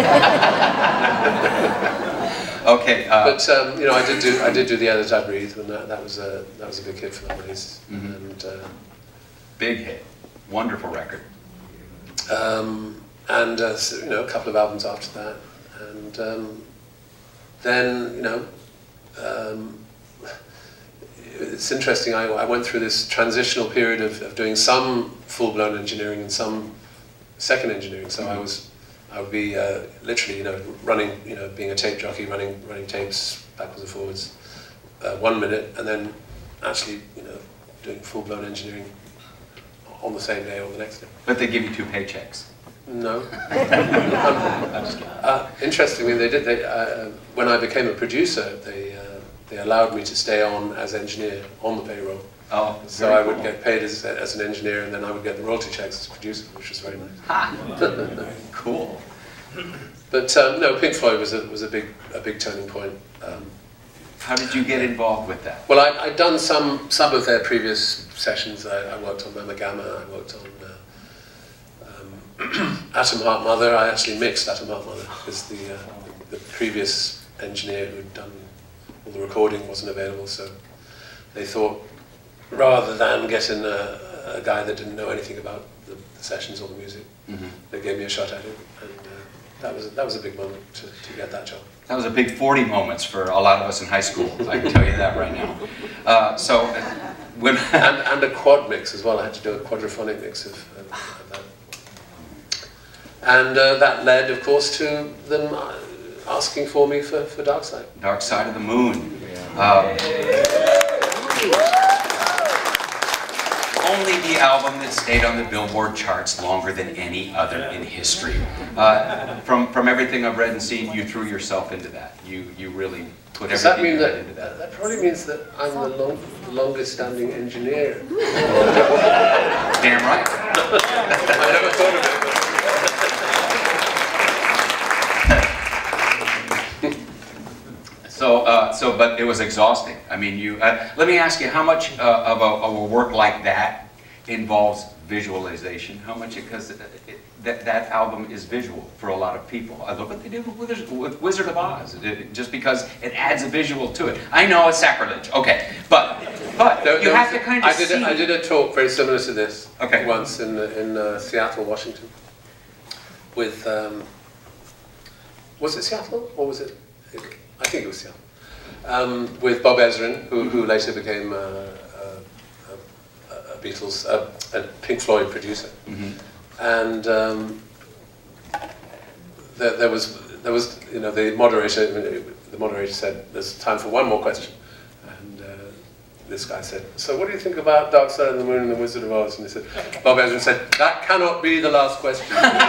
Okay. Uh, But um, you know, I did do I did do the Edit I Breathe, and that, that was a that was a big hit for the Hollies. Mhm. And uh, big hit. Wonderful record. um, and uh, so, you know, a couple of albums after that, and um, then you know, um, it's interesting. I, I went through this transitional period of, of doing some full-blown engineering and some second engineering. So I was I would be uh, literally, you know, running, you know, being a tape jockey, running running tapes backwards and forwards, uh, one minute, and then actually, you know, doing full-blown engineering on the same day or the next day. But they give you two paychecks. No. um, uh, interestingly, they did. They, uh, when I became a producer, they uh, they allowed me to stay on as engineer on the payroll. Oh, So very I would cool. get paid as, as an engineer, and then I would get the royalty checks as producer, which was very nice. Ha! Cool. But um, no, Pink Floyd was a was a big a big turning point. Um, How did you get involved with that? well, I, I'd done some some of their previous sessions. I, I worked on Mama Gamma. I worked on uh, um, Atom Heart Mother. I actually mixed Atom Heart Mother because the uh, the previous engineer who'd done all the recording wasn't available. So they thought, rather than getting a, a guy that didn't know anything about the, the sessions or the music, Mm-hmm. they gave me a shot at it, and uh, that was that was a big moment to, to get that job. That was a big forty moments for a lot of us in high school. I can tell you that right now. Uh, so, uh, when and, and a quad mix as well. I had to do a quadraphonic mix of, of, of that. And uh, that led, of course, to them uh, asking for me for, for Dark Side. Dark Side of the Moon. Uh, only the album that stayed on the Billboard charts longer than any other in history. Uh, from from everything I've read and seen, you threw yourself into that. You you really put Does that everything mean you had that, into that. that probably means that I'm the long, longest standing engineer? Damn right. I never thought of it. So, uh, so, but it was exhausting. I mean, you. Uh, let me ask you, how much uh, of, a, of a work like that involves visualization? How much? Because it, it, that that album is visual for a lot of people. I look what they did with, with Wizard of Oz. It, it, just because it adds a visual to it. I know it's sacrilege. Okay, but but There- you there have was- to kind of I did see. A, I did a talk very similar to this Okay. once in in uh, Seattle, Washington, with um, was it Seattle or was it? I think it was Seattle. Um, with Bob Ezrin, who who later became uh, a, a, a Beatles, a, a Pink Floyd producer, Mm-hmm. and um, there, there was there was you know the moderator the moderator said there's time for one more question. This guy said, so what do you think about Dark Side of the Moon and the Wizard of Oz? And he said, Bob Ezrin said, that cannot be the last question.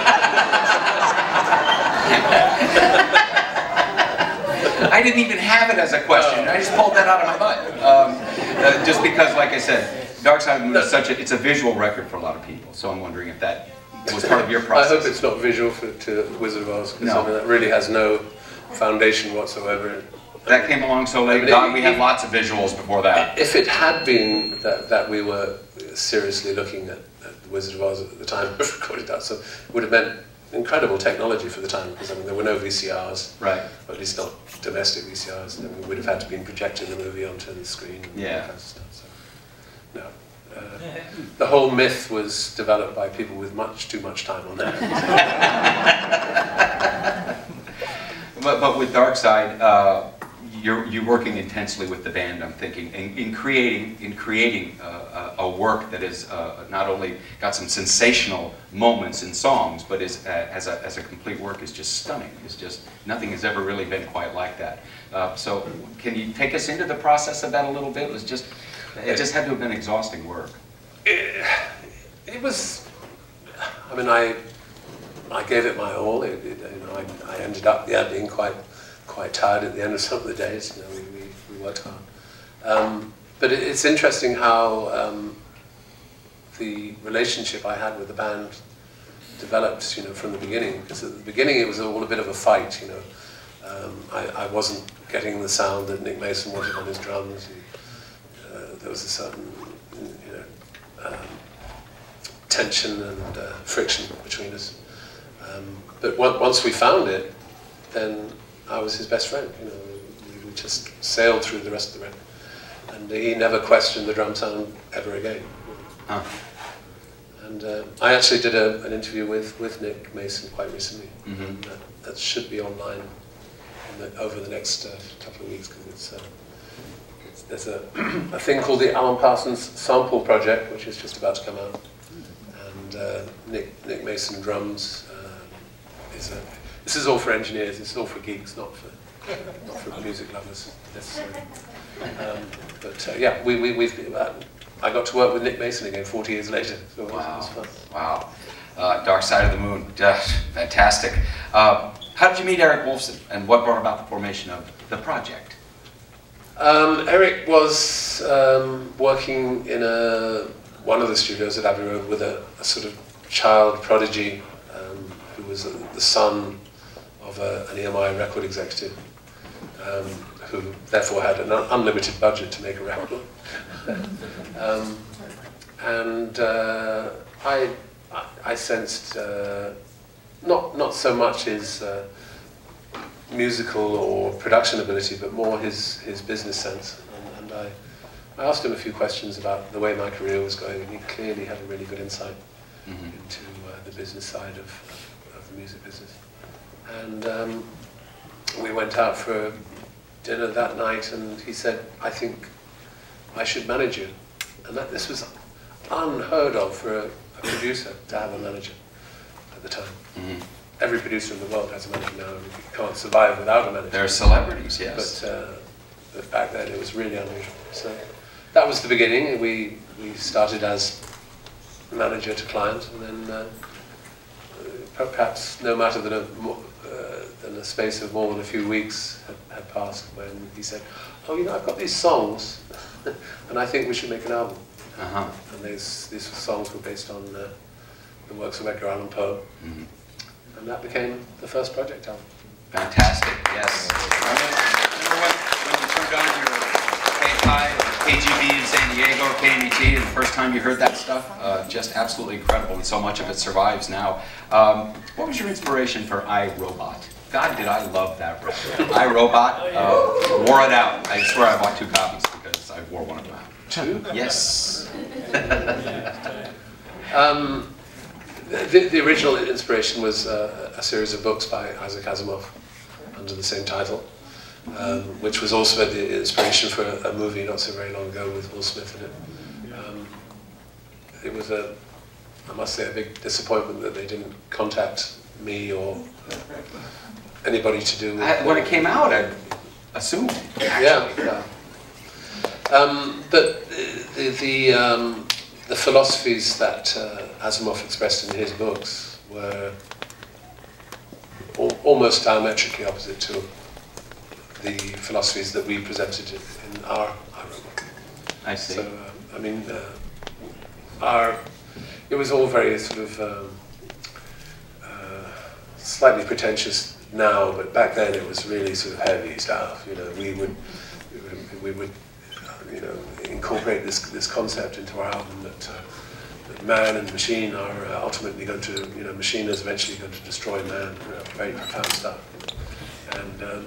I didn't even have it as a question. I just pulled that out of my butt. Um, uh, just because, like I said, Dark Side of the Moon is such a, it's a visual record for a lot of people. So I'm wondering if that was part of your process. I hope it's not visual for, to Wizard of Oz, because No. I mean, that really has no foundation whatsoever. That came along so late. I mean, God, it- we had it- lots of visuals before that. If it had been that, that we were seriously looking at, at the Wizard of Oz at the time we recorded that, so it would have meant incredible technology for the time, because I mean, there were no V C Rs, Right. or at least not domestic V C Rs. I mean, we would have had to been projecting the movie onto the screen and Yeah. all that kind of stuff. So, no. Uh, the whole myth was developed by people with much too much time on their hands. But, but with Darkside, uh, you're, you're working intensely with the band, I'm thinking, in, in creating, in creating uh, a, a work that is uh, not only got some sensational moments in songs, but is, uh, as, a, as a complete work is just stunning. It's just, nothing has ever really been quite like that. Uh, so can you take us into the process of that a little bit? It was just, it just had to have been exhausting work. It, it was, I mean, I, I gave it my all. It, it, you know, I, I ended up yeah, being quite, quite tired at the end of some of the days. You know, we, we, we worked hard. Um, but it, it's interesting how um, the relationship I had with the band developed, you know, from the beginning. Because at the beginning it was all a bit of a fight, you know. Um, I, I wasn't getting the sound that Nick Mason wanted on his drums. And, uh, there was a certain, you know, um, tension and uh, friction between us. Um, but once we found it, then I was his best friend. You know, we, we just sailed through the rest of the record, and he never questioned the drum sound ever again. Huh. And uh, I actually did a, an interview with with Nick Mason quite recently. Mm-hmm. that, that should be online in the, over the next uh, couple of weeks, because it's, uh, it's there's a a thing called the Alan Parsons Sample Project, which is just about to come out, and uh, Nick Nick Mason drums. Is a, this is all for engineers. This is all for geeks, not for not for music lovers necessarily. Um, but uh, yeah, we we we've. Uh, I got to work with Nick Mason again forty years later. So Wow! It was fun. Wow! Uh, Dark Side of the Moon, uh, fantastic. Uh, how did you meet Eric Woolfson, and what brought about the formation of the project? Um, Eric was um, working in a one of the studios at Abbey Road with a, a sort of child prodigy. Who was the son of a, an E M I record executive, um, who therefore had an unlimited budget to make a record. um, and uh, I, I sensed uh, not not so much his uh, musical or production ability, but more his his business sense. And, and I, I asked him a few questions about the way my career was going, and he clearly had a really good insight mm-hmm. into uh, the business side of. music business. And um, we went out for dinner that night, and he said, I think I should manage you. And that this was unheard of for a, a producer to have a manager at the time. Mm-hmm. Every producer in the world has a manager now, and you can't survive without a manager. They're celebrities, yes. But, uh, but back then it was really unusual. So that was the beginning. We, we started as manager to client, and then uh, perhaps no matter than a, uh, than a space of more than a few weeks had, had passed when he said, oh, you know, I've got these songs, and I think we should make an album. Uh-huh. And these, these songs were based on uh, the works of Edgar Allan Poe. Mm-hmm. And that became the first project album. Fantastic, yes. Remember when, when you turned on your K G B in San Diego, K M E T, and the first time you heard that stuff? Uh, just absolutely incredible, and so much of it survives now. Um, what was your inspiration for I, Robot? God, did I love that record. I, Robot, uh, wore it out. I swear I bought two copies because I wore one of them out. Two? Yes. um, the, the original inspiration was uh, a series of books by Isaac Asimov under the same title. Um, which was also the inspiration for a, a movie not so very long ago with Will Smith in it. Um, it was a, I must say, a big disappointment that they didn't contact me or anybody to do with I, when it came out, I assumed. Yeah, yeah. Um, but the the, um, the philosophies that uh, Asimov expressed in his books were al almost diametrically opposite to the philosophies that we presented in our, our book. I see. So, uh, I mean, uh, our, it was all very sort of um, uh, slightly pretentious now, but back then it was really sort of heavy stuff. You know, we would, we would, we would you know, incorporate this this concept into our album that, uh, that man and machine are uh, ultimately going to, you know, machine is eventually going to destroy man. You know, very profound stuff. And um,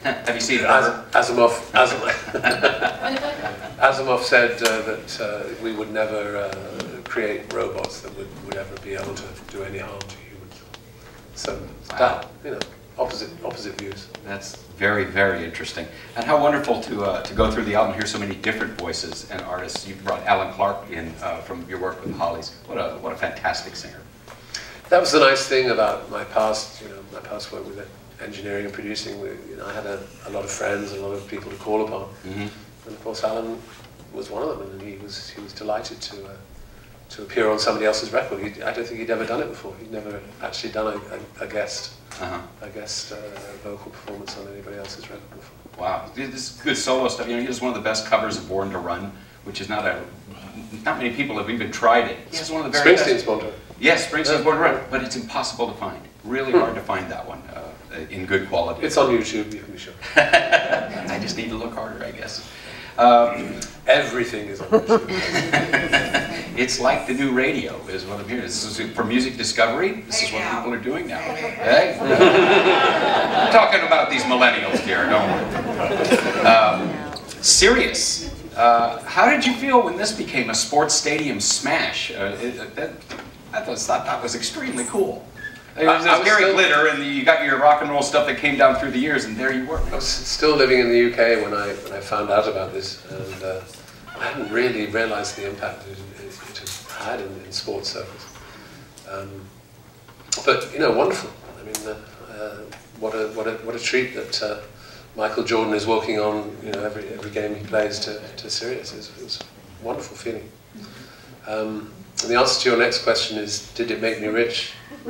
Have you seen As, her? Asimov, Asimov, Asimov said uh, that uh, we would never uh, create robots that would, would ever be able to do any harm to humans. So Wow. that, you know, opposite opposite views. That's very, very interesting. And how wonderful to uh, to go through the album, hear so many different voices and artists. You brought Alan Clark in uh, from your work with Hollies. What a what a fantastic singer. That was the nice thing about my past, you know, my past work with engineering and producing. We, you know, I had a, a lot of friends, a lot of people to call upon, Mm-hmm. and of course Alan was one of them, and he was he was delighted to uh, to appear on somebody else's record. He, I don't think he'd ever done it before. He'd never actually done a, a, a guest, Uh-huh. a guest uh, vocal performance on anybody else's record before. Wow, this is good solo stuff. You know, he does one of the best covers of Born to Run, which is not a not many people have even tried it. This is one of the very Springsteen's best. Born to Run. Yes, Springsteen's Born to Run, but it's impossible to find. Really hard to find that one uh, in good quality. It's on YouTube, you can be sure. I just need to look harder, I guess. Um, Everything is on YouTube. it's like the new radio, is what I'm hearing. This is for music discovery. This is what people are doing now. Hey? I'm talking about these millennials here, don't worry. Um, Sirius. Uh, how did you feel when this became a sports stadium smash? Uh, it, it, that, I thought, thought that was extremely cool. It was, I- I was Gary still- Glitter, and you got your rock and roll stuff that came down through the years, and there you were. I was still living in the U K when I when I found out about this, and uh, I hadn't really realised the impact it, it, it had in, in sports circles. Um, but you know, wonderful. I mean, uh, uh, what a what a what a treat that uh, Michael Jordan is walking on, you know, every every game he plays to to Sirius. It's, it's a wonderful feeling. Um, and the answer to your next question is, did it make me rich?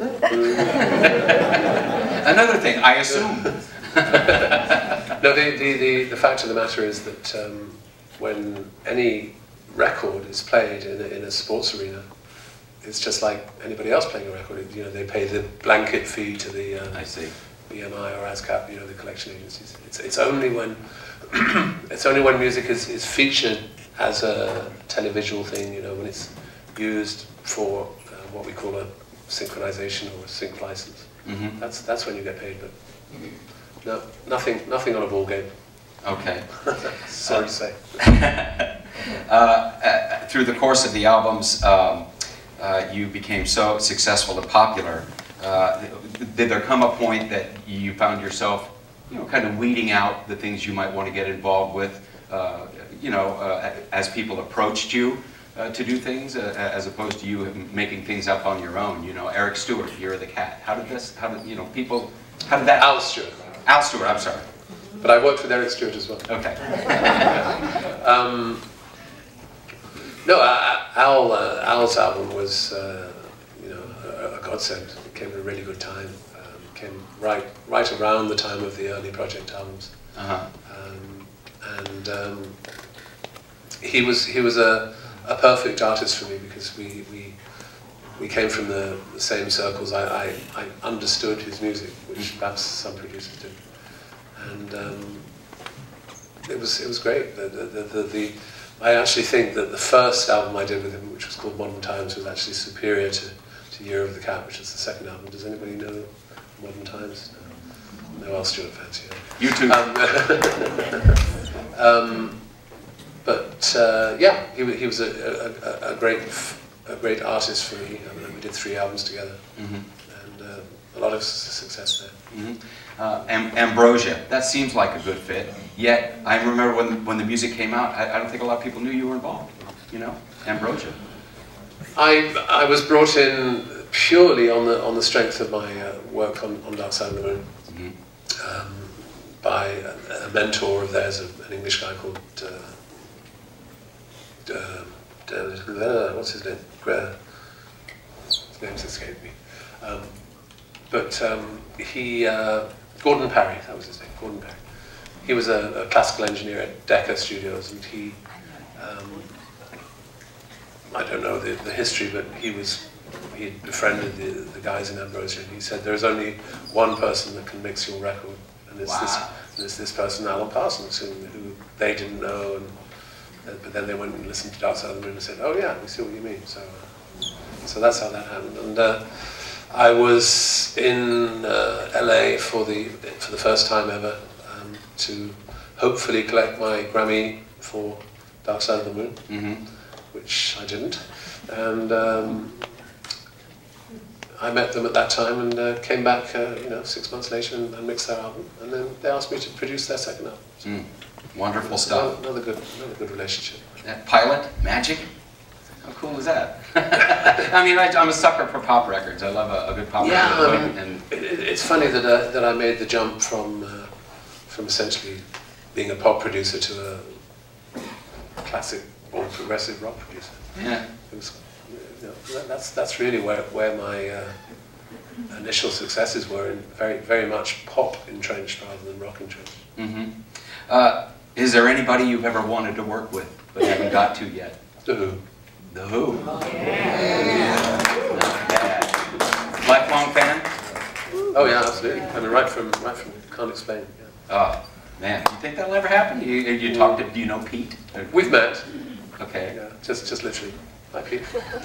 Another thing, I assume. No, the, the, the, the fact of the matter is that um, when any record is played in a, in a sports arena, it's just like anybody else playing a record. You know, they pay the blanket fee to the uh, I see. B M I or ASCAP, you know, the collection agencies. It's, it's only when it's only when music is, is featured as a televisual thing, you know, when it's used for uh, what we call a synchronization or a sync license. Mm-hmm. That's that's when you get paid. But no, nothing nothing on a ball game. Okay. Sorry to say. uh, uh, through the course of the albums, um, uh, you became so successful and popular. Uh, did there come a point that you found yourself, you know, kind of weeding out the things you might want to get involved with, uh, you know, uh, as people approached you uh, to do things, uh, as opposed to you making things up on your own? You know, Eric Stewart, Year of the Cat. How did this? How did you know people? How did that? Al Stewart. Al Stewart. I'm sorry. But I worked with Eric Stewart as well. Okay. um, no, uh, Al, uh, Al's album was, uh, you know, a, a godsend. It came at a really good time. Um, came right, right around the time of the early Project albums. Uh-huh. Um, and um, he was he was a, a perfect artist for me because we we, we came from the, the same circles. I, I, I understood his music, which perhaps some producers did. And um, it was it was great. The, the, the, the, I actually think that the first album I did with him, which was called Modern Times, was actually superior to, to Year of the Cat, which is the second album. Does anybody know Modern Times? No, no Al Stewart fans, yeah. You too. Um, um, but uh, yeah, he, he was a, a, a great a great artist for me. I mean, we did three albums together, Mm-hmm. and uh, a lot of success there. Mm-hmm. Uh, Am Ambrosia, that seems like a good fit. Yet, I remember when when the music came out, I, I don't think a lot of people knew you were involved. You know, Ambrosia. I I was brought in purely on the on the strength of my uh, work on, on Dark Side of the Moon, Mm-hmm. um, by a, a mentor of theirs, an English guy called uh, uh, uh, what's his name? Uh, his name's escaped me. Um, but um, he. Uh, Gordon Parry, that was his name, Gordon Parry. He was a, a classical engineer at Decca Studios, and he, um, I don't know the, the history, but he was, he befriended the, the guys in Ambrosia, and he said, there's only one person that can mix your record, and it's, Wow. this, and it's this person, Alan Parsons, who, who they didn't know, and, uh, but then they went and listened to Dark Side of the Moon and said, oh yeah, we see what you mean. So, uh, so that's how that happened. And, uh, I was in uh, L A for the for the first time ever, um, to hopefully collect my Grammy for Dark Side of the Moon, Mm-hmm. which I didn't. And um, I met them at that time and uh, came back, uh, you know, six months later and, and mixed their album. And then they asked me to produce their second album. So Mm. Wonderful stuff. Another good, another good relationship. That Pilot, Magic? How cool is that? I mean, I, I'm a sucker for pop records. I love a, a good pop Yeah, record. I mean, and it, it, it's funny that uh, that I made the jump from uh, from essentially being a pop producer to a classic or progressive rock producer. yeah. It was, you know, that, that's that's really where where my uh, initial successes were, in very very much pop entrenched rather than rock entrenched. Mm-hmm. Uh, is there anybody you've ever wanted to work with but haven't got to yet? The Who. The Who. Oh, yeah. Not bad. Lifelong fan? Oh yeah, absolutely. I mean, right from right from Can't Explain. Yeah. Oh, man. Do you think that'll ever happen? You, you talk to, do you know Pete? We've met. Okay. Yeah, just just literally. Hi, Pete.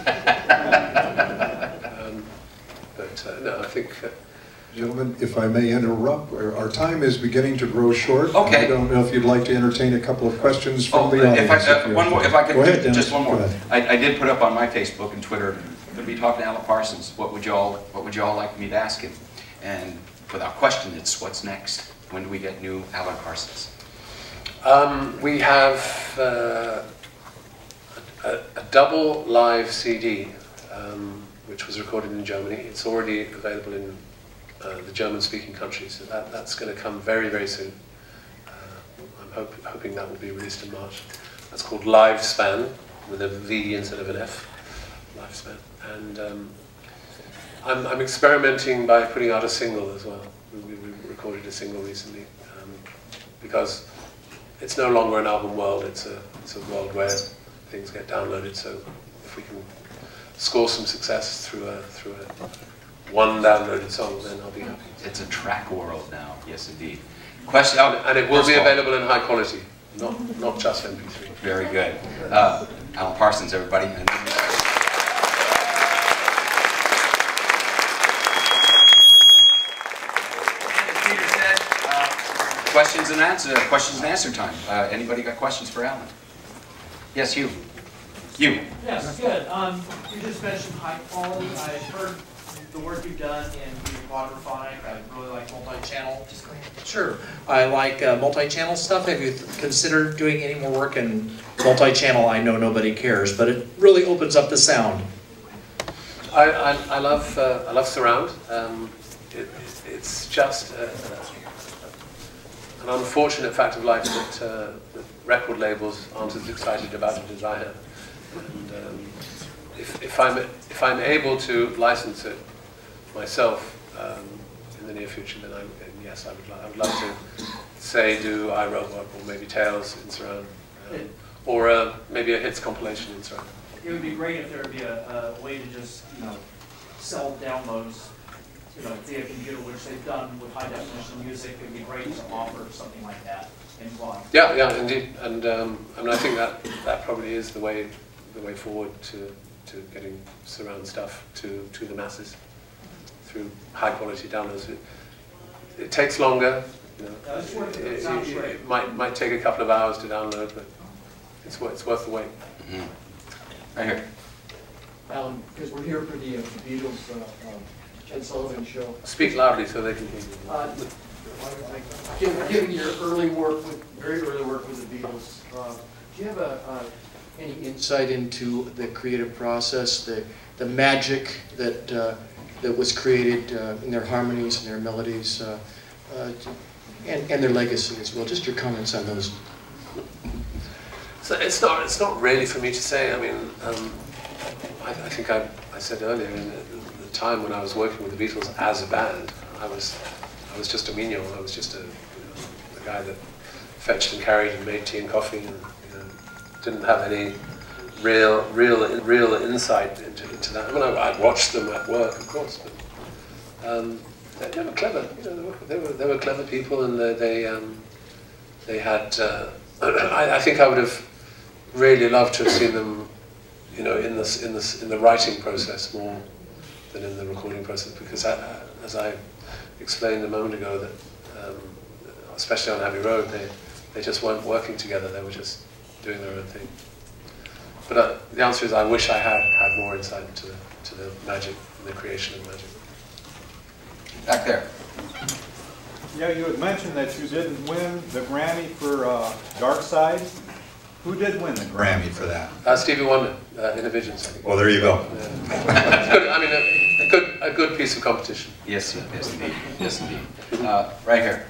um, but uh, no, I think. Uh, Gentlemen, if I may interrupt, our our time is beginning to grow short. Okay. I don't know if you'd like to entertain a couple of questions from Oh, the audience. if I, uh, you're- one more, if I could, Go ahead, do Dennis. just one more. Go ahead. I, I did put up on my Facebook and Twitter, to be talking to Alan Parsons. What would you all, what would you all like me to ask him? And without question, it's what's next? When do we get new Alan Parsons? Um, we have uh, a, a double live C D, um, which was recorded in Germany. It's already available in uh, the German-speaking countries, so that, that's going to come very, very soon. Uh, I'm hope, hoping that will be released in March. That's called Livespan, with a V instead of an F. Livespan. And um, I'm, I'm experimenting by putting out a single as well. We, we recorded a single recently, um, because it's no longer an album world, it's a, it's a world where things get downloaded, so if we can score some success through a, through a one downloaded song, then I'll be happy. It's a track world now, yes indeed. Question, oh, And it will first be of all, available in high quality, not, not just M P three. Very good. Uh, Alan Parsons, everybody. And as Peter said, uh, questions and answer, questions and answer time. Uh, anybody got questions for Alan? Yes, you. You. Yes, good. Um, you just mentioned high quality. I've heard the work you've done in quadraphonic. I really like multi-channel. Just go ahead. Sure. I like uh, multi-channel stuff. Have you th considered doing any more work in multi-channel? I know nobody cares, but it really opens up the sound. I, I, I love uh, I love surround. Um, it, it's just uh, an unfortunate fact of life that, uh, that record labels aren't as excited about it as I am. And um, if, if I'm if I'm able to license it myself um, in the near future, then, I, then yes, I would I would love to say do iRobot or maybe Tails in surround, um, or uh, maybe a hits compilation in surround. It would be great if there would be a, a way to just, you know, sell downloads, you know, via computer, which they've done with high definition music. It would be great to offer something like that in quad. Yeah, yeah, indeed, and um, I mean I think that that probably is the way the way forward to to getting surround stuff to to the masses through high quality downloads. It, it takes longer. You know, Yeah, it's worth it. It it, sounds it, great. it might might take a couple of hours to download, but it's worth it's worth the wait. Mm-hmm. Right here. Alan, because we're here for the uh, Beatles uh, um, Ed Sullivan show. Speak loudly so they can hear you. Uh, given, given your early work with, very early work with the Beatles, uh, do you have a, uh, any insight into the creative process, the the magic that uh, that was created uh, in their harmonies and their melodies, uh, uh, and and their legacy as well? Just your comments on those. So it's not it's not really for me to say. I mean, um, I, I think I, I said earlier in the, the time when I was working with the Beatles as a band, I was I was just a menial. I was just a, you know, a guy that fetched and carried and made tea and coffee, and you know, didn't have any real real real insight into, into that. I mean, I, I'd watched them at work, of course, but um, they, they were clever. You know, they were they were, they were clever people, and they they, um, they had. Uh, I, I think I would have really loved to have seen them, you know, in this in this in the writing process more than in the recording process, because I, as I explained a moment ago, that um, especially on Abbey Road, they, they just weren't working together, they were just doing their own thing. But uh, the answer is I wish I had had more insight into the, to the magic and the creation of magic. Back there. Yeah, you had mentioned that you didn't win the Grammy for uh, Dark Side. Who did win the Grammy for that? Uh, Stevie Wonder, uh, Innovisions, I think. Well, there you go. Yeah. It's good, I mean, a, a, good, a good piece of competition. Yes, yes, indeed. Yes, indeed. Uh, right here.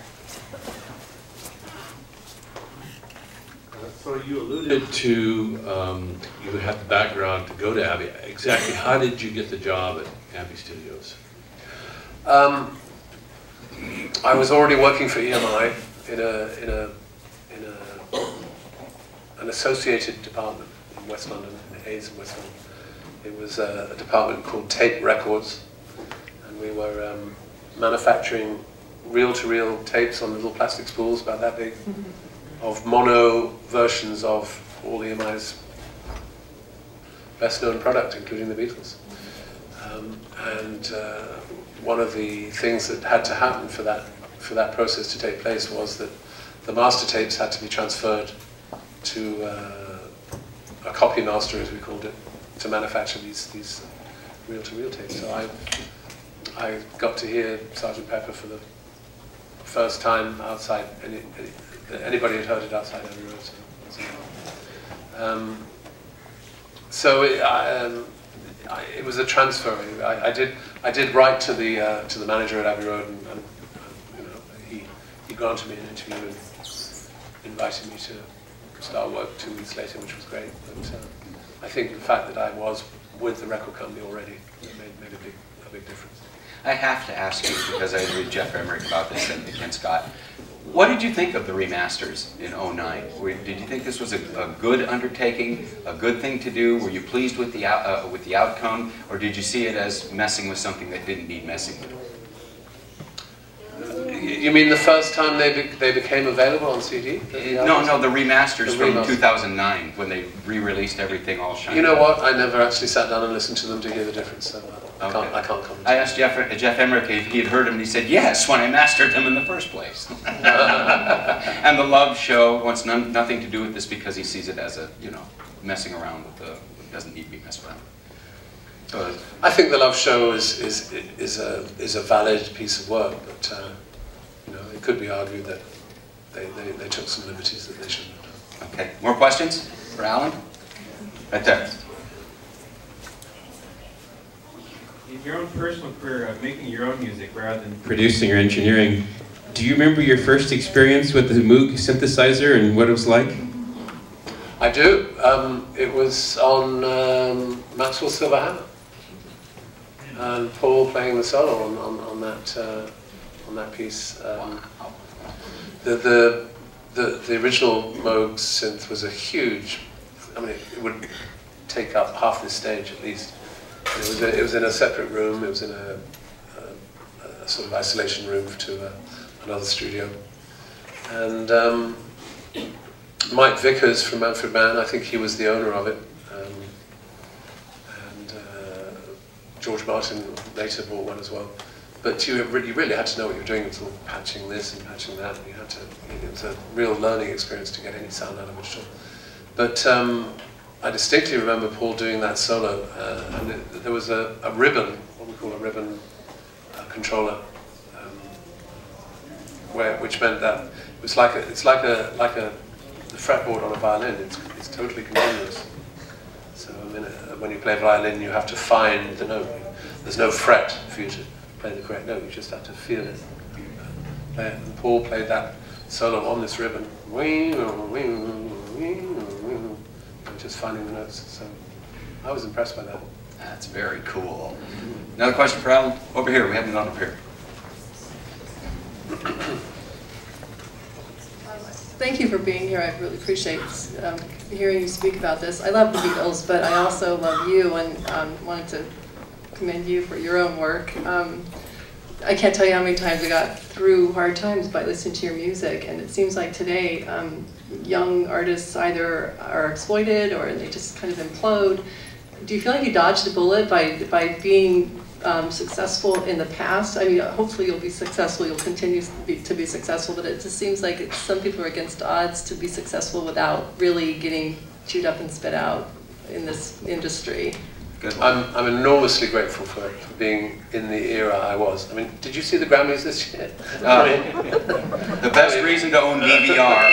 So you alluded to um, you had the background to go to Abbey. Exactly how did you get the job at Abbey Studios? Um, I was already working for E M I in a in a in a an associated department in West London, in Hayes in West London. It was a, a department called Tape Records, and we were um, manufacturing reel-to-reel tapes on little plastic spools about that big, of mono versions of all E M I's best-known product, including the Beatles. Um, and uh, one of the things that had to happen for that for that process to take place was that the master tapes had to be transferred to uh, a copy master, as we called it, to manufacture these these reel-to-reel tapes. So I I got to hear Sergeant Pepper for the first time outside any. any Anybody had heard it outside Abbey Road. So, um, so it, I, um, I, it was a transfer. I, I did I did write to the uh, to the manager at Abbey Road, and, and you know, he he granted me an interview and invited me to start work two weeks later, which was great. But uh, I think the fact that I was with the record company already made made a big a big difference. I have to ask you, because I read Jeff Emmerich about this and Ken Scott. What did you think of the remasters in oh nine? Did you think this was a, a good undertaking, a good thing to do? Were you pleased with the, uh, with the outcome, or did you see it as messing with something that didn't need messing with? You mean the first time they, be they became available on C D? No, no, the remasters the from remasters. two thousand nine, when they re-released everything all shiny. You know what? I never actually sat down and listened to them to hear the difference, so I, Okay. can't, I can't comment. I asked Jeff, Jeff Emmerich if he had heard them, and he said, yes, when I mastered them in the first place. And the Love Show wants none, nothing to do with this because he sees it as a, you know, messing around with the, it doesn't need to be messed around. So, I think the Love Show is, is, is, a, is a valid piece of work, but uh, you know, it could be argued that they, they, they took some liberties that they shouldn't have done. okay, more questions for Alan? Right there. In your own personal career of making your own music rather than producing or engineering, do you remember your first experience with the Moog synthesizer and what it was like? I do. Um, it was on um, Maxwell Silver Hammer, and Paul playing the solo on, on, on that uh, on that piece. Um, the, the the the original Moog synth was a huge. I mean, it would take up half this stage at least. And it was a, it was in a separate room. It was in a, a, a sort of isolation room to uh, another studio, and. Um, Mike Vickers from Manfred Mann, I think he was the owner of it, um, and uh, George Martin later bought one as well. But you really, you really had to know what you were doing. It was all patching this and patching that, and you had to. It was a real learning experience to get any sound out of it at all. But um, I distinctly remember Paul doing that solo, uh, and it, there was a, a ribbon, what we call a ribbon uh, controller, um, where which meant that it was like a, it's like a like a the fretboard on a violin. It's, it's totally continuous. So I mean, uh, when you play violin, you have to find the note. There's no fret for you to play the correct note. You just have to feel it. Uh, and Paul played that solo on this ribbon, just finding the notes. So I was impressed by that. That's very cool. Another question for Alan? Over here, we have none up here. Thank you for being here. I really appreciate um, hearing you speak about this. I love the Beatles, but I also love you and um, wanted to commend you for your own work. Um, I can't tell you how many times I got through hard times by listening to your music, and it seems like today um, young artists either are exploited or they just kind of implode. Do you feel like you dodged a bullet by, by being um, successful in the past. I mean, hopefully you'll be successful, you'll continue to be, to be successful, but it just seems like it's, some people are against odds to be successful without really getting chewed up and spit out in this industry. Good one. I'm, I'm enormously grateful for, for being in the era I was. I mean, did you see the Grammys this year? Uh, the best reason to own D V R.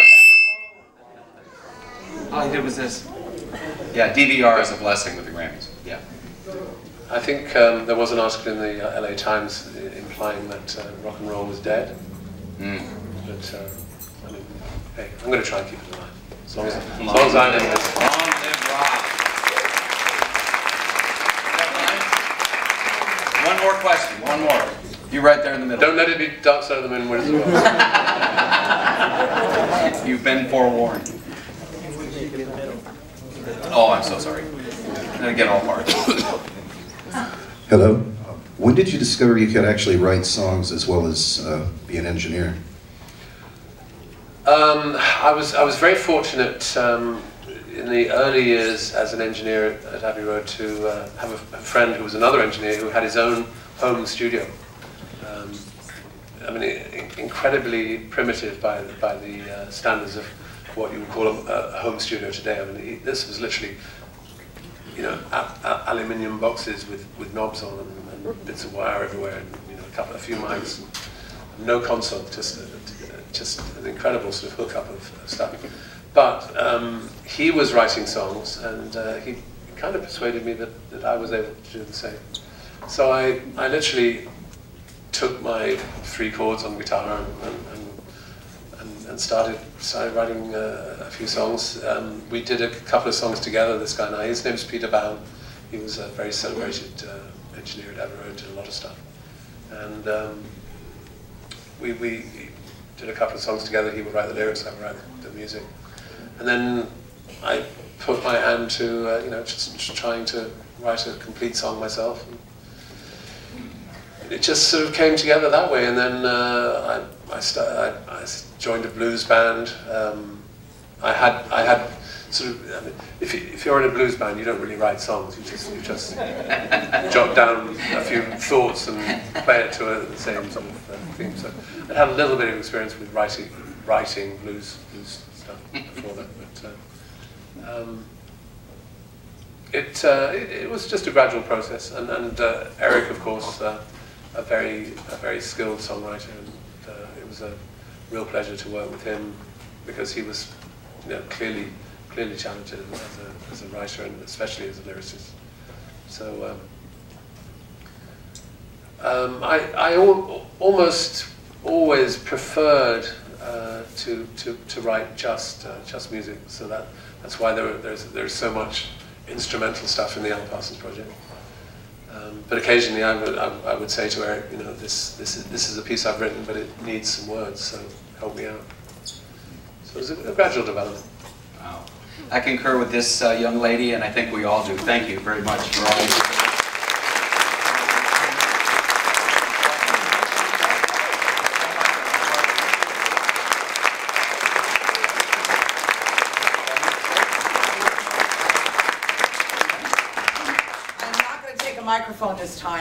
All I did was this. Yeah, D V R is a blessing with the Grammys. Yeah. I think um, there was an article in the uh, L A Times implying that uh, rock and roll was dead. Mm. But uh, I mean, hey, I'm going to try and keep it alive. As long as, as, long as I'm in this. Long live rock. One more question, one more. You right there in the middle. Don't let it be Dark Side of the Moon Wizard. You've been forewarned. Oh, I'm so sorry. I'm gonna get all parts. Hello. When did you discover you could actually write songs as well as uh, be an engineer? Um, I was I was very fortunate um, in the early years as an engineer at Abbey Road to uh, have a, a friend who was another engineer who had his own home studio. Um, I mean, I- incredibly primitive by the, by the uh, standards of what you would call a, a home studio today. I mean, he, this was literally, you know, a, a, aluminium boxes with, with knobs on them and, and bits of wire everywhere, and you know, a couple, a few mics, and no console, just uh, just an incredible sort of hookup of, of stuff. But um, he was writing songs, and uh, he kind of persuaded me that, that I was able to do the same. So I, I literally took my three chords on guitar and, and, and, and started, started writing uh, a few songs. Um, we did a couple of songs together, this guy and I. His name's Peter Bown. He was a very celebrated uh, engineer at Abbey Road, did a lot of stuff. And um, we, we did a couple of songs together. He would write the lyrics, I would write the music. And then I put my hand to, uh, you know, just, just trying to write a complete song myself. And it just sort of came together that way. And then uh, I, I, started, I, I joined a blues band. Um, I had, I had sort of, I mean, if, you, if you're in a blues band, you don't really write songs. You just, you just jot down a few thoughts and play it to a, the same sort of uh, theme. So I had a little bit of experience with writing, writing blues, blues stuff before that. But, uh, um, it, uh, it, it was just a gradual process. And, and uh, Eric, of course, uh, a very, a very skilled songwriter, and uh, it was a real pleasure to work with him because he was, you know, clearly. clearly talented as a, as a writer and especially as a lyricist. So um, um, I, I al almost always preferred uh, to, to, to write just uh, just music. So that that's why there there's there's so much instrumental stuff in the Alan Parsons project. Um, but occasionally I would I, I would say to Eric, you know, this this is this is a piece I've written, but it needs some words, so help me out. So it was a, a gradual development. Wow. I concur with this uh, young lady, and I think we all do. Thank you very much for all these. Microphone this time.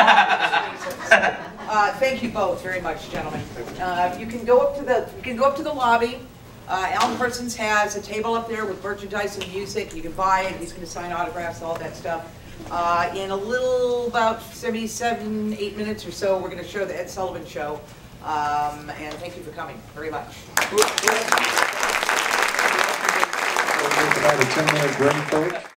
uh, thank you both very much, gentlemen. Uh, you can go up to the you can go up to the lobby. Uh, Alan Parsons has a table up there with merchandise and music. You can buy it. He's going to sign autographs, all that stuff. Uh, in a little about seventy-seven, eight minutes or so, we're going to show the Ed Sullivan Show. Um, and thank you for coming very much. About a ten minute break, folks.